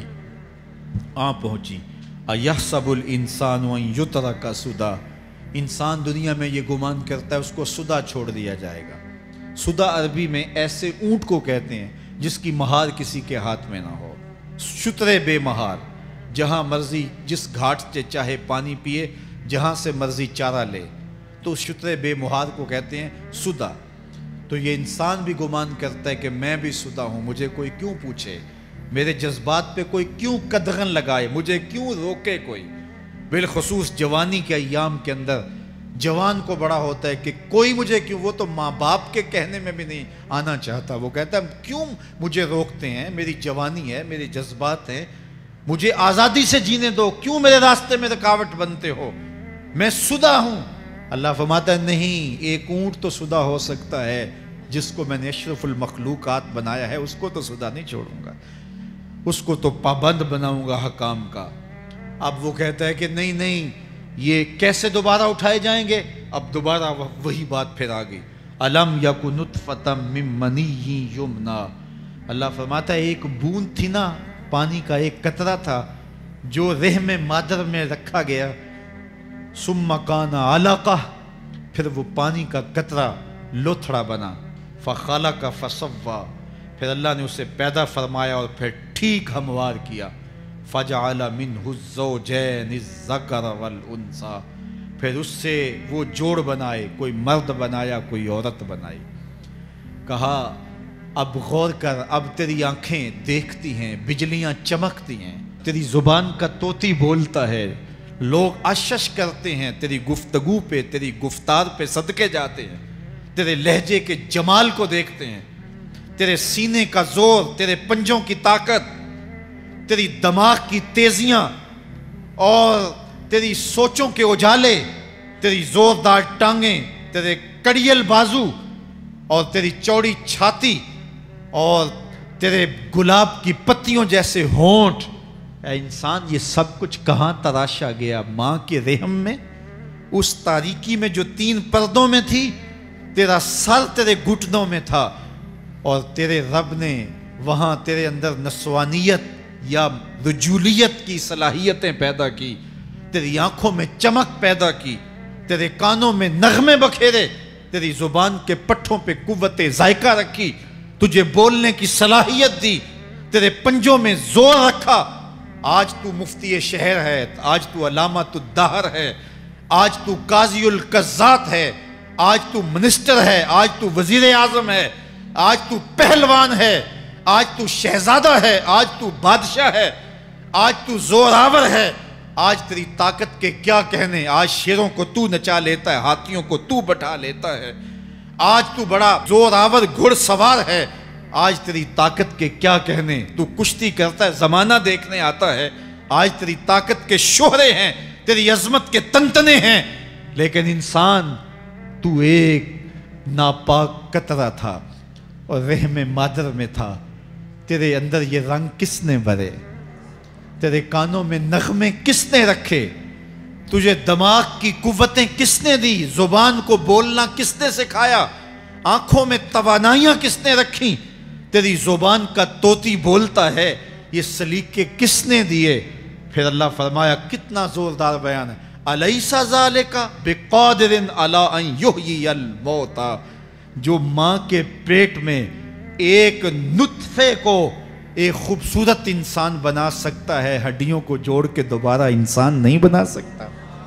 آ پہنچی۔ ایحسب الانسان ان یترک سدی، انسان دنیا میں یہ گمان کرتا ہے اس کو سدا چھوڑ دیا جائے گا۔ سدا عربی میں ایسے اونٹ کو کہتے ہیں جس کی مہار کسی کے ہاتھ میں نہ ہو، شترے بے مہار، جہاں مرضی جس گھاٹ سے چاہے پانی پیے، جہاں سے مرضی چارہ لے، تو شتر بے مہار کو کہتے ہیں سدا۔ تو یہ انسان بھی گمان کرتا ہے کہ میں بھی سدا ہوں، مجھے کوئی کیوں پوچھے، میرے جذبات پہ کوئی کیوں قدغن لگائے، مجھے کیوں روکے کوئی۔ بالخصوص جوانی کے ایام کے اندر جوان کو بڑا ہوتا ہے کہ کوئی مجھے کیوں، وہ تو ماں باپ کے کہنے میں بھی نہیں آنا چاہتا، وہ کہتا ہے کیوں مجھے روکتے ہیں، میری جوانی ہے، میرے جذبات ہیں، مجھے آزادی سے جینے دو، کیوں میرے راستے میں رکاوٹ بنتے ہو، میں سدا ہوں۔ اللہ فرماتا ہے نہیں، ایک اونٹ تو سدا ہو سکتا ہے، جس کو میں نے اشرف المخلوقات بنایا ہے اس کو تو سدا نہیں چھوڑوں گا، اس کو تو پابند بناؤں گا حکام کا۔ اب وہ کہتا ہے کہ نہیں نہیں، یہ کیسے دوبارہ اٹھائے جائیں گے؟ اب دوبارہ وہی بات پھر آ گئی، الم یک نطفۃ من منی یمنی۔ اللہ فرماتا ہے ایک بوند تھی نا، پانی کا ایک قطرہ تھا جو رحم مادر میں رکھا گیا، ثم کان علقہ، پھر وہ پانی کا قطرہ لوتھڑا بنا، فخلق فسوی، پھر اللہ نے اسے پیدا فرمایا اور پھر ٹھیک ہموار کیا، فجعل منہ الزوجین الذکر والانثی، پھر اس سے وہ جوڑ بنائے، کوئی مرد بنایا کوئی عورت بنائی۔ کہا اب غور کر، اب تیری آنکھیں دیکھتی ہیں، بجلیاں چمکتی ہیں، تیری زبان کا طوطی بولتا ہے، لوگ اشش کرتے ہیں تیری گفتگو پہ، تیری گفتار پہ صدقے جاتے ہیں، تیرے لہجے کے جمال کو دیکھتے ہیں، تیرے سینے کا زور، تیرے پنجوں کی طاقت، تیری دماغ کی تیزیاں اور تیری سوچوں کے اجالے، تیری زوردار ٹانگیں، تیرے کڑیل بازو اور تیری چوڑی چھاتی اور تیرے گلاب کی پتیوں جیسے ہونٹ۔ اے انسان، یہ سب کچھ کہاں تراشا گیا؟ ماں کے رحم میں، اس تاریکی میں جو تین پردوں میں تھی، تیرا سر تیرے گھٹنوں میں تھا، اور تیرے رب نے وہاں تیرے اندر نسوانیت یا رجولیت کی صلاحیتیں پیدا کی، تیری آنکھوں میں چمک پیدا کی، تیرے کانوں میں نغمے بکھیرے، تیری زبان کے پٹھوں پہ قوت ذائقہ رکھی، تجھے بولنے کی صلاحیت دی، تیرے پنجوں میں زور رکھا۔ آج تو مفتی شہر ہے، آج تو علامۃ الدہر ہے، آج تو قاضی القضات ہے، آج تو منسٹر ہے، آج تو وزیر اعظم ہے، آج تو پہلوان ہے، آج تو شہزادہ ہے، آج تو بادشاہ ہے، آج تو زوراور ہے، آج تیری طاقت کے کیا کہنے، آج شیروں کو تو نچا لیتا ہے، ہاتھیوں کو تو بٹھا لیتا ہے، آج تو بڑا زوراور گھڑ سوار ہے، آج تیری طاقت کے کیا کہنے، تو کشتی کرتا ہے، زمانہ دیکھنے آتا ہے، آج تیری طاقت کے شوہرے ہیں، تیری عظمت کے تنتنے ہیں، لیکن انسان تو ایک ناپاک قطرہ تھا اور رحم مادر میں تھا، تیرے اندر یہ رنگ کس نے بھرے، تیرے کانوں میں نغمے کس نے رکھے، تجھے دماغ کی قوتیں کس نے دی، زبان کو بولنا کس نے سکھایا، آنکھوں میں توانائیاں کس نے رکھی، تیری زبان کا طوطی بولتا ہے، یہ سلیقے کس نے دیے؟ پھر اللہ فرمایا، کتنا زوردار بیان ہے، الیس ذالک بقادر علی ان یحیی الموتى، جو ماں کے پیٹ میں ایک نطفے کو ایک خوبصورت انسان بنا سکتا ہے، ہڈیوں کو جوڑ کے دوبارہ انسان نہیں بنا سکتا؟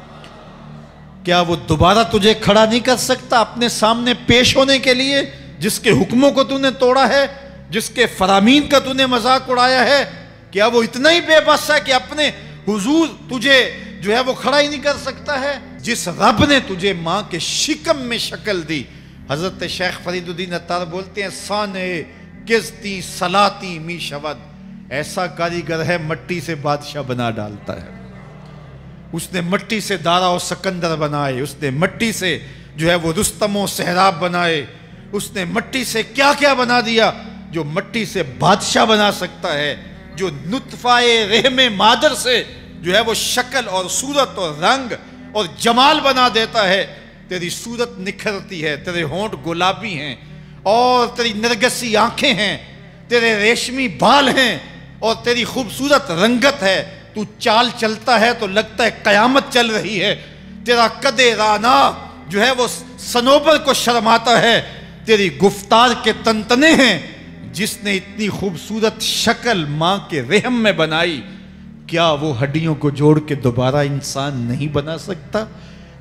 کیا وہ دوبارہ تجھے کھڑا نہیں کر سکتا اپنے سامنے پیش ہونے کے لیے، جس کے حکموں کو تو نے توڑا ہے، جس کے فرامین کا تو نے مذاق اڑایا ہے؟ کیا وہ اتنا ہی بے بس ہے کہ اپنے حضور تجھے جو ہے وہ کھڑا ہی نہیں کر سکتا ہے؟ جس رب نے تجھے ماں کے شکم میں شکل دی، حضرت شیخ فرید الدین عطار بولتے ہیں، سانے کزتی سلاتی می شود، ایسا کاریگر ہے مٹی سے بادشاہ بنا ڈالتا ہے۔ اس نے مٹی سے دارا و سکندر بنائے، اس نے مٹی سے جو ہے وہ رستم و سہراب بنائے، اس نے مٹی سے کیا کیا بنا دیا، جو مٹی سے بادشاہ بنا سکتا ہے، جو نطفہ رحم مادر سے جو ہے وہ شکل اور صورت اور رنگ اور جمال بنا دیتا ہے۔ تیری صورت نکھرتی ہے، تیرے ہونٹ گلابی ہیں اور تیری نرگسی آنکھیں ہیں، تیرے ریشمی بال ہیں اور تیری خوبصورت رنگت ہے، تو چال چلتا ہے تو لگتا ہے قیامت چل رہی ہے، تیرا قد رانا جو ہے وہ صنوبر کو شرماتا ہے، تیری گفتار کے تنتنے ہیں۔ جس نے اتنی خوبصورت شکل ماں کے رحم میں بنائی، کیا وہ ہڈیوں کو جوڑ کے دوبارہ انسان نہیں بنا سکتا؟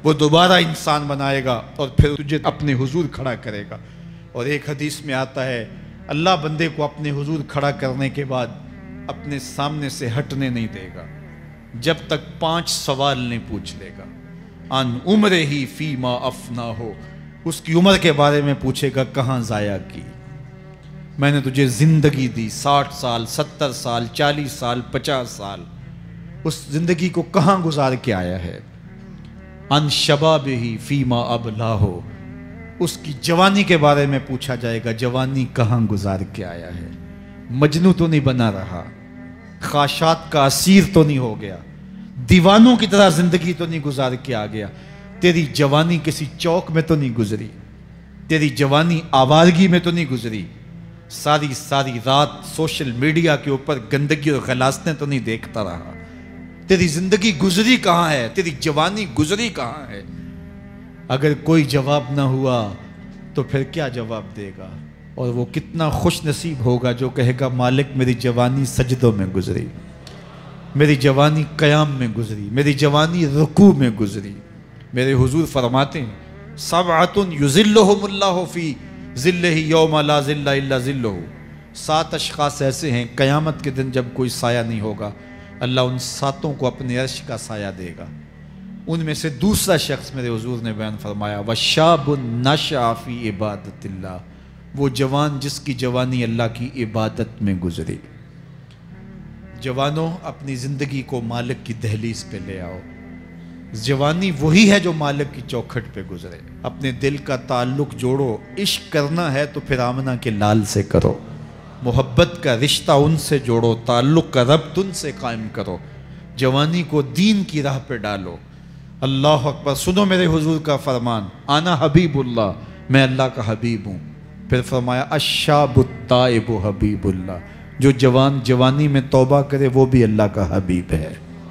وہ دوبارہ انسان بنائے گا اور پھر تجھے اپنے حضور کھڑا کرے گا۔ اور ایک حدیث میں آتا ہے اللہ بندے کو اپنے حضور کھڑا کرنے کے بعد اپنے سامنے سے ہٹنے نہیں دے گا جب تک پانچ سوال نہیں پوچھ لے گا۔ ان عمر ہی فیما افنا ہو، اس کی عمر کے بارے میں پوچھے گا کہاں ضائع کی، میں نے تجھے زندگی دی ساٹھ سال، ستر سال، چالیس سال، پچاس سال، اس زندگی کو کہاں گزار کے آیا ہے۔ ان شباب ہی فیما ابلا ہو، اس کی جوانی کے بارے میں پوچھا جائے گا جوانی کہاں گزار کے آیا ہے، مجنوں تو نہیں بنا رہا، خواہشات کا اسیر تو نہیں ہو گیا، دیوانوں کی طرح زندگی تو نہیں گزار کے آ گیا، تیری جوانی کسی چوک میں تو نہیں گزری، تیری جوانی آوارگی میں تو نہیں گزری، ساری ساری رات سوشل میڈیا کے اوپر گندگی اور غلاظتیں تو نہیں دیکھتا رہا، تیری زندگی گزری کہاں ہے، تیری جوانی گزری کہاں ہے۔ اگر کوئی جواب نہ ہوا تو پھر کیا جواب دے گا، اور وہ کتنا خوش نصیب ہوگا جو کہے گا مالک میری جوانی سجدوں میں گزری، میری جوانی قیام میں گزری، میری جوانی رکوع میں گزری۔ میرے حضور فرماتے ہیں سبعۃ یظلھم اللہ فی ظلہ یوم لا ظل الا ظلہ، سات اشخاص ایسے ہیں قیامت کے دن جب کوئی سایہ نہیں ہوگا اللہ ان ساتوں کو اپنے عرش کا سایہ دے گا۔ ان میں سے دوسرا شخص میرے حضور نے بیان فرمایا وشاب نشأ فی عبادت اللہ، وہ جوان جس کی جوانی اللہ کی عبادت میں گزری۔ جوانوں اپنی زندگی کو مالک کی دہلیز پہ لے آؤ، جوانی وہی ہے جو مالک کی چوکھٹ پہ گزرے۔ اپنے دل کا تعلق جوڑو، عشق کرنا ہے تو پھر آمنہ کے لال سے کرو، محبت کا رشتہ ان سے جوڑو، تعلق کا ربط ان سے قائم کرو، جوانی کو دین کی راہ پہ ڈالو۔ اللہ اکبر، سنو میرے حضور کا فرمان، انا حبیب اللہ، میں اللہ کا حبیب ہوں۔ پھر فرمایا الشاب التائب حبیب اللہ، جو جوان جوانی میں توبہ کرے وہ بھی اللہ کا حبیب ہے۔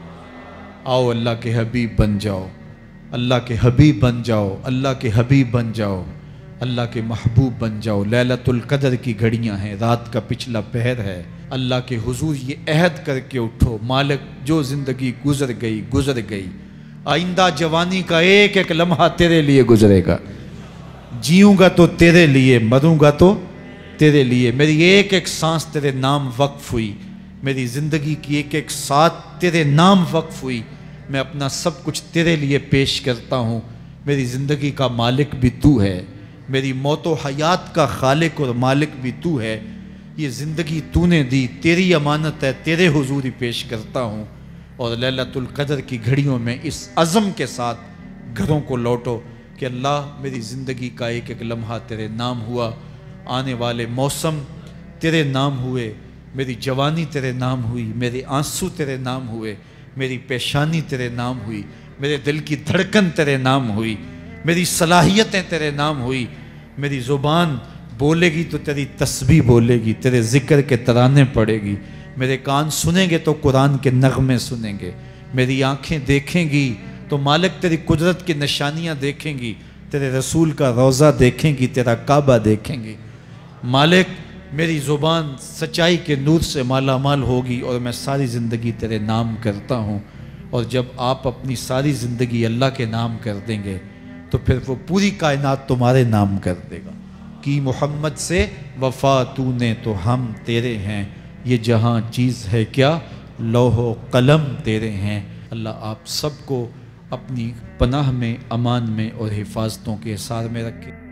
آؤ اللہ کے حبیب بن جاؤ، اللہ کے حبیب بن جاؤ، اللہ کے حبیب بن جاؤ، اللہ کے محبوب بن جاؤ۔ لیلۃ القدر کی گھڑیاں ہیں، رات کا پچھلا پہر ہے، اللہ کے حضور یہ عہد کر کے اٹھو مالک جو زندگی گزر گئی گزر گئی، آئندہ جوانی کا ایک ایک لمحہ تیرے لیے گزرے گا، جیوں گا تو تیرے لیے، مروں گا تو تیرے لیے، میری ایک ایک سانس تیرے نام وقف ہوئی، میری زندگی کی ایک ایک ساتھ تیرے نام وقف ہوئی، میں اپنا سب کچھ تیرے لیے پیش کرتا ہوں۔ میری زندگی کا مالک بھی تو ہے، میری موت و حیات کا خالق اور مالک بھی تو ہے، یہ زندگی تو نے دی، تیری امانت ہے، تیرے حضور ہی پیش کرتا ہوں۔ اور لیلۃ القدر کی گھڑیوں میں اس عزم کے ساتھ گھروں کو لوٹو کہ اللہ میری زندگی کا ایک ایک لمحہ تیرے نام ہوا، آنے والے موسم تیرے نام ہوئے، میری جوانی تیرے نام ہوئی، میرے آنسو تیرے نام ہوئے، میری پیشانی تیرے نام ہوئی، میرے دل کی دھڑکن تیرے نام ہوئی، میری صلاحیتیں تیرے نام ہوئی، میری زبان بولے گی تو تیری تسبیح بولے گی، تیرے ذکر کے ترانے پڑے گی، میرے کان سنیں گے تو قرآن کے نغمے سنیں گے، میری آنکھیں دیکھیں گی تو مالک تیری قدرت کی نشانیاں دیکھیں گی، تیرے رسول کا روضہ دیکھیں گی، تیرا کعبہ دیکھیں گی۔ مالک میری زبان سچائی کے نور سے مالا مال ہوگی اور میں ساری زندگی تیرے نام کرتا ہوں، اور جب آپ اپنی ساری زندگی اللہ کے نام کر دیں گے تو پھر وہ پوری کائنات تمہارے نام کر دے گا۔ کی محمد سے وفا تو نے تو ہم تیرے ہیں، یہ جہاں چیز ہے کیا لوح و قلم تیرے ہیں۔ اللہ آپ سب کو اپنی پناہ میں، امان میں اور حفاظتوں کے حصار میں رکھے۔